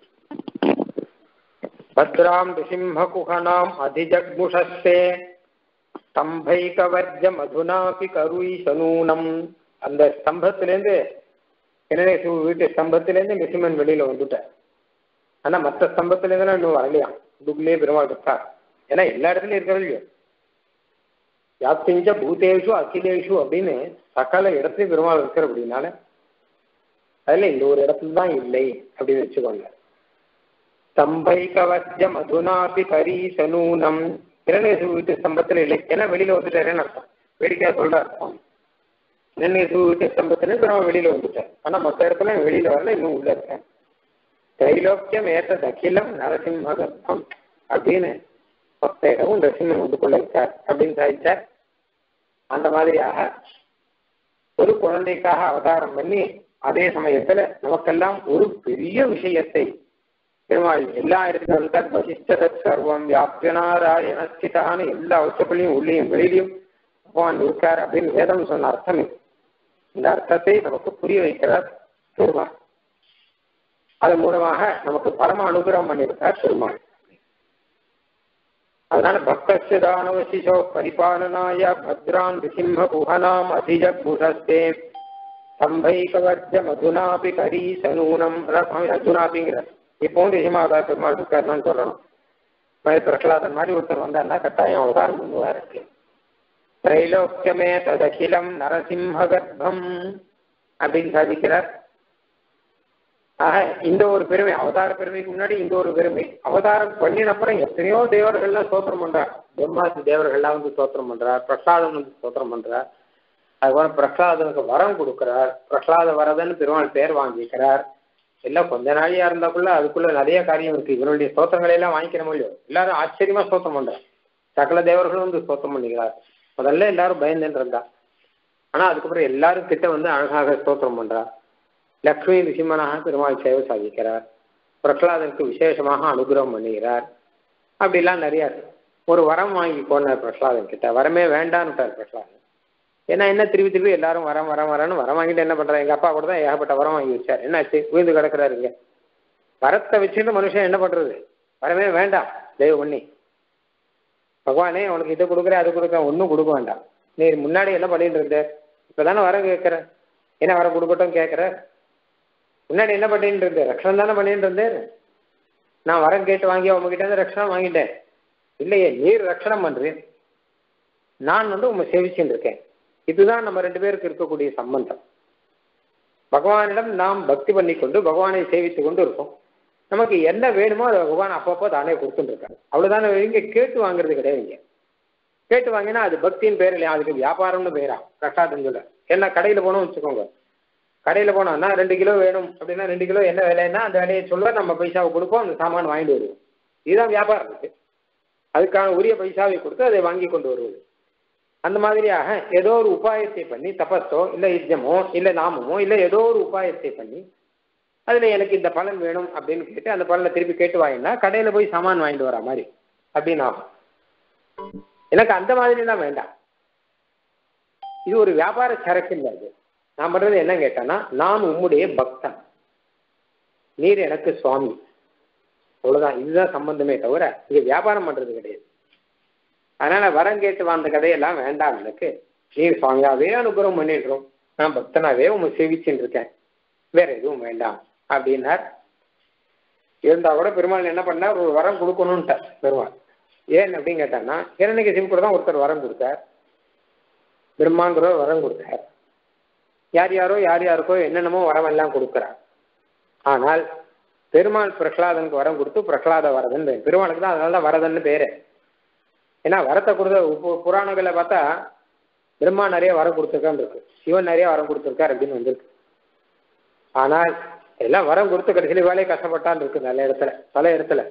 பத்ராம் ரிசிம்ம குஹனாம் அதிஜக்முஷஸ்தே ஸ்தம்பைகவர்ஜ மதுனாபி கருய் சனூனம். அந்த ஸ்தம்பத்திலேருந்து ஹிரண்யகசிபு வீட்டு ஸ்தம்பத்திலேருந்து நிசிம்மன் வெளியில வந்துட்டார். ஆனா மற்ற ஸ்தம்பத்திலேருந்து இன்னும் வரலையாம், இதுக்குள்ளேயே பெருமாள் இருக்கார். ஏன்னா எல்லா இடத்துலயும் இருக்கிறது இல்லையோ. யாத்திஞ்ச பூதேஷு அகிலேஷு அப்படின்னு சகல இடத்துலயும் பெருமாள் இருக்கிற அப்படின்னால அதுல இந்த ஒரு இடத்துல தான் இல்லை அப்படின்னு வச்சுக்கோங்க. ஸ்தம்பை கவச்ச மதுனாபி கரி சனூனம், ஹிரண்யகசிபு வீட்டு ஸ்தம்பத்துல இல்லை, ஏன்னா வெளியில வந்துட்டாருன்னு அர்த்தம். வேடிக்கையா சொல்ற அர்த்தம், ஹிரண்யகசிபு வீட்டு ஸ்தம்பத்துல பெருமாள் வெளியில வந்துட்டார். ஆனா மற்ற இடத்துல வெளியில வரல, இன்னும் உள்ள இருக்கேன். தைலோக்கியம் ஏற்ற அகிலம் நரசிம்மகர்த்தம் அப்படின்னு பக்த இடமும் நரசிம்மன் வந்து கொள்ள இருக்கார் அப்படின்னு சாதிச்சார். அந்த மாதிரியாக ஒரு குழந்தைக்காக அவதாரம் பண்ணி அதே சமயத்துல நமக்கெல்லாம் ஒரு பெரிய விஷயத்தை பெருமாள் எல்லா இடத்துலையும் வசிஷ்டத் சர்வம் வியாபியனாராயணஸ்திதான எல்லா அவசரங்களையும் உள்ளேயும் வெளியிலையும் பகவான் இருக்கார் அப்படின்னு வேதம் சொன்ன அர்த்தம் இது. இந்த அர்த்தத்தை நமக்கு புரிய வைக்கிறார் பெருமாள். அதன் மூலமாக நமக்கு பரம அனுகிரகம் பண்ணியிருக்கார் பெருமாள். அதனால பக்தஸ்ய தானவசிஷோ பரிபாலனாய பத்ரான் ரிசிம்ம குஹனாம் அதிஜக்முஷஸ்தே ஸ்தம்பைகவர்ஜ மதுனாபி கரி சனூனம். மதுனாபிங்கிற இப்போவும் ரிசிம்மாவதார பெருமாள் இருக்காருன்னு சொல்லணும். பிரகலாதன் மாதிரி ஒருத்தர் வந்தாருன்னா கட்டாயம் அவதாரம் பண்ணுவார். திரைலோக்கியமே ததகிலம் நரசிம்ம கர்ப்பம் அப்படின்னு சாதிக்கிறார். ஆக இந்த ஒரு பெருமை, அவதார பெருமைக்கு முன்னாடி இந்த ஒரு பெருமை. அவதாரம் பண்ணினப்புறம் எத்தனையோ தேவர்கள்லாம் ஸ்தோத்திரம் பண்றார். பிரம்மாதி தேவர்கள்லாம் வந்து ஸ்தோத்திரம் பண்றார். பிரகலாதன் வந்து ஸ்தோத்திரம் பண்றார். அதுபோல பிரகலாதனுக்கு வரம் கொடுக்கிறார். பிரகலாத வரதன் பெருமாள் பேர் வாங்கிக்கிறார். எல்லாம் கொஞ்ச நாளியா இருந்தாக்குள்ள அதுக்குள்ள நிறைய காரியம் இருக்கு. இவருடைய ஸ்தோத்திரங்களை எல்லாம் வாங்கிக்கிற முடியும். எல்லாரும் ஆச்சரியமா ஸ்தோத்திரம் பண்றார். சகல தேவர்களும் வந்து ஸ்தோத்திரம் பண்ணிக்கிறார். முதல்ல எல்லாரும் பயந்துட்டு இருந்தா, ஆனா அதுக்கப்புறம் எல்லாரும் கிட்ட வந்து அழகாக ஸ்தோத்திரம் பண்றார். லக்ஷ்மி நிசிம்மனாக பெருமாள் சேவை சாதிக்கிறார். பிரகலாதனுக்கு விசேஷமாக அனுகிரகம் பண்ணுகிறார். அப்படிலாம் நிறைய ஒரு வரம் வாங்கி போனார் பிரகலாதன் கிட்ட. வரமே வேண்டான்னுட்டார் பிரகலாதன். ஏன்னா என்ன திருப்பி திருப்பி எல்லாரும் வரம் வரம் வரன்னு வரம் வாங்கிட்டு என்ன பண்றாரு? எங்க அப்பா கூட தான் ஏகப்பட்ட வரம் வாங்கி வச்சார். என்னாச்சு? உயிர்ந்து கிடக்குறாருங்க. வரத்தை வச்சுட்டு மனுஷன் என்ன பண்றது? வரமே வேண்டாம் தெய்வ பண்ணி. பகவானே உனக்கு இதை கொடுக்குறேன் அது கொடுக்குறேன், ஒன்றும் கொடுக்க வேண்டாம். நீ முன்னாடி என்ன பண்ணிட்டு இருந்த? இப்பதானே வரம் கேட்கிற, என்ன வரம் கொடுக்கட்டும் கேட்கிற? முன்னாடி என்ன பண்ணிட்டு இருந்தேன்? ரக்ஷணம் தானே பண்ணிட்டு இருந்தேன். நான் வரம் கேட்டு வாங்கி உங்ககிட்ட இருந்து ரக்ஷணம் வாங்கிட்டேன். இல்லையே, நீர் ரக்ஷணம் பண்றேன், நான் வந்து உங்க சேவிச்சுட்டு இருக்கேன். இதுதான் நம்ம ரெண்டு பேருக்கு இருக்கக்கூடிய சம்பந்தம். பகவானிடம் நாம் பக்தி பண்ணி கொண்டு பகவானை சேவித்து கொண்டு இருக்கோம். நமக்கு என்ன வேணுமோ அதை பகவான் அப்பப்போ தானே கொடுத்துட்டு இருக்காரு. அவ்வளவுதானே. இங்க கேட்டு வாங்குறது கிடையாது. இங்க கேட்டு வாங்கினா அது பக்தியின் பேர் இல்லையா, அதுக்கு வியாபாரம்னு பேரா பிரசாதம் சொல்ல. ஏன்னா கடையில போனோம் வச்சுக்கோங்க, கடையில போனோம்னா ரெண்டு கிலோ வேணும் அப்படின்னா ரெண்டு கிலோ என்ன விலைன்னா அந்த விலையை சொல்ல நம்ம பைசாவை கொடுப்போம், அந்த சாமான் வாங்கிட்டு வருவோம். இதுதான் வியாபாரம் இருக்கு. அதுக்கான உரிய பைசாவை கொடுத்து அதை வாங்கி கொண்டு வருவது. அந்த மாதிரியாக ஏதோ ஒரு உபாயத்தை பண்ணி, தபஸோ இல்லை யுத்தமோ இல்லை நாமமோ இல்லை ஏதோ ஒரு உபாயத்தை பண்ணி அதுல எனக்கு இந்த பலன் வேணும் அப்படின்னு கேட்டு அந்த பலனை திருப்பி கேட்டு வாங்கினா கடையில போய் சாமான் வாங்கிட்டு வர மாதிரி அப்படின்னு ஆகும். எனக்கு அந்த மாதிரிலாம் வேண்டாம். இது ஒரு வியாபார சரக்கு இல்லை. அது நான் பண்றது என்ன கேட்டேன்னா, நான் உம்முடைய பக்தன், நீர் எனக்கு சுவாமி, அவ்வளவுதான். இதுதான் சம்பந்தமே தவிர இங்க வியாபாரம் பண்றது கிடையாது. அதனால வரம் கேட்டு வாழ்ந்த கதையெல்லாம் வேண்டாம். எனக்கு நீர் சுவாமியாவே அனுகிரகம் பண்ணிடுறோம், நான் பக்தனாவே உங்க சேவிச்சுட்டு இருக்கேன், வேற எதுவும் வேண்டாம் அப்படின்னார். இருந்தா கூட பெருமாள் என்ன பண்ணார்? ஒரு வரம் கொடுக்கணும்ட்டார் பெருமாள். ஏன் அப்படின்னு கேட்டான்னா, ஹிரண்யகசிபு கூட தான் ஒருத்தர் வரம் கொடுத்தார். பிரம்மாங்கிற வரம் கொடுத்தார். யார் யாரோ யார் யாருக்கோ என்னென்னமோ வரம் எல்லாம் கொடுக்குறார். ஆனால் பெருமாள் பிரகலாதனுக்கு வரம் கொடுத்து பிரகலாத வரதன் பேர். பெருமாளுக்கு தான் அதனால தான் வரதன்னு பேரு. ஏன்னா வரத்தை கொடுத்த புராணங்களை பார்த்தா பிரம்மா நிறைய வரம் கொடுத்துருக்கான்னு இருக்கு, சிவன் நிறைய வரம் கொடுத்துருக்காரு அப்படின்னு வந்திருக்கு. ஆனால் எல்லாம் வரம் கொடுத்து கடைசியில் வேலையை கஷ்டப்பட்டான்னு இருக்கு நல்ல இடத்துல பல இடத்துல.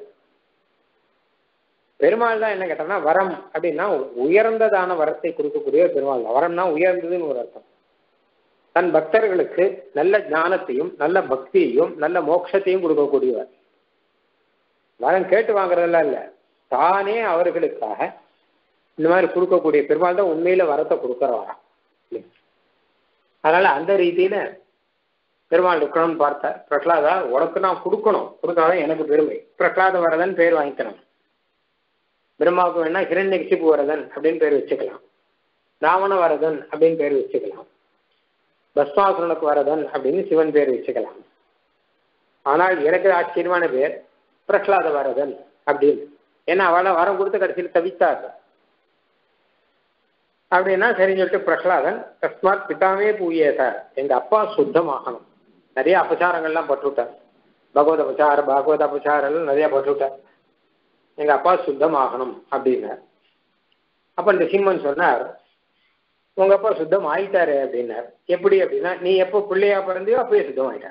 பெருமாள் தான் என்ன கேட்டோம்னா, வரம் அப்படின்னா உயர்ந்ததான வரத்தை கொடுக்கக்கூடிய பெருமாள் தான். வரம்னா உயர்ந்ததுன்னு ஒரு அர்த்தம். தன் பக்தர்களுக்கு நல்ல ஞானத்தையும் நல்ல பக்தியையும் நல்ல மோட்சத்தையும் கொடுக்கக்கூடியவர். வரம் கேட்டு வாங்குறதெல்லாம் இல்லை, தானே அவர்களுக்காக இந்த மாதிரி கொடுக்கக்கூடிய பெருமாள் தான் உண்மையில வரத்தை கொடுக்கறவராம். அதனால அந்த ரீதியில பெருமாள் இருக்கணும்னு பார்த்தார். பிரகலாதா உனக்கு நான் கொடுக்கணும், கொடுத்தாதான் எனக்கு பெருமை. பிரகலாத வரதன் பேர் வாங்கிக்கணும். பிரம்மாவுக்கு வேணா ஹிரண்யகசிபு வரதன் அப்படின்னு பேர் வச்சுக்கலாம், ராவண வரதன் அப்படின்னு பேர் வச்சுக்கலாம், பஸ்மாசுரனுக்கு வரதன் அப்படின்னு சிவன் பேர் வச்சுக்கலாம். ஆனால் எனக்கு ஆச்சரியமான பேர் பிரகலாத வரதன் அப்படின்னு. ஏன்னா அவளை வரம் கொடுத்து கடைசியில் தவித்தார் அப்படின்னா சரின்னு சொல்லிட்டு பிரகலாதன் தஸ்மாத் பிதாமே பூயேதார், எங்க அப்பா சுத்தமாகணும். நிறைய அபச்சாரங்கள்லாம் பட்டுவிட்டார், பகவத அபச்சார பாகவத அபச்சாரம் நிறைய பட்டுவிட்டார். எங்க அப்பா சுத்தமாகணும் அப்படின்னார். அப்ப இந்த சிம்மன் சொன்னார், உங்க அப்பா சுத்தம் ஆயிட்டாரு அப்படின்னார். எப்படி அப்படின்னா, நீ எப்போ பிள்ளையா பிறந்தியோ அப்பயே சுத்தம் ஆயிட்டார்.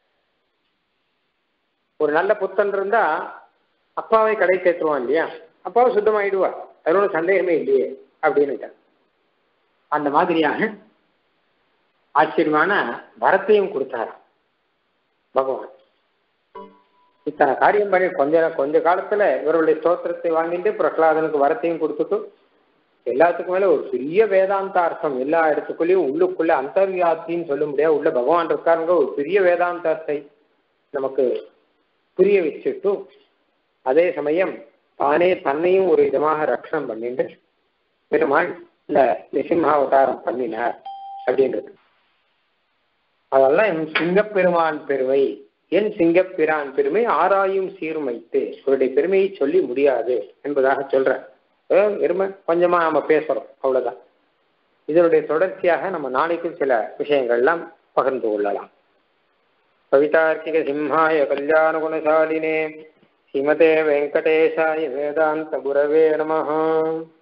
ஒரு நல்ல புத்தன் இருந்தா அப்பாவை கடை சேர்த்துருவான் இல்லையா, அப்பாவை சுத்தம் ஆயிடுவா, அதோட சந்தேகமே இல்லையே அப்படின்னுட்டார். அந்த மாதிரியாக ஆச்சரியமான வரத்தையும் கொடுத்தார் பகவான். இத்தனை காரியம் பண்ணி கொஞ்ச கொஞ்ச காலத்துல இவருடைய ஸ்தோத்திரத்தை வாங்கிட்டு பிரகலாதனுக்கு வரத்தையும் கொடுத்துட்டு எல்லாத்துக்கும் மேல ஒரு பெரிய வேதாந்த அர்த்தம் எல்லா இடத்துக்குள்ளேயும் உள்ளுக்குள்ள அந்தர்யாத்தின்னு சொல்ல முடியாது உள்ள பகவான் இருக்காருங்க ஒரு பெரிய வேதாந்தத்தை நமக்கு புரிய வச்சுட்டு அதே சமயம் தானே தன்னையும் ஒரு விதமாக ரட்சணம் பண்ணிட்டு பெருமாள் இந்த நிசிம்மாவதாரம் பண்ணினார் அப்படின்றது. அதெல்லாம் சிங்கப்பெருமான் பெருமை என் சிங்கப்பிரான் பெருமை ஆராயும் சீர்மைத்து, அவருடைய பெருமையை சொல்லி முடியாது என்பதாக சொல்ற. வெறுமை கொஞ்சமா நம்ம பேசுறோம், அவ்வளவுதான். இதனுடைய தொடர்ச்சியாக நம்ம நாளைக்கும் சில விஷயங்கள்லாம் பகிர்ந்து கொள்ளலாம். கவிதார்க்கிக சிம்ஹாய கல்யாண குணசாலினே ஸ்ரீமதே வெங்கடேஷாய வேதாந்த குரவே நமஹ.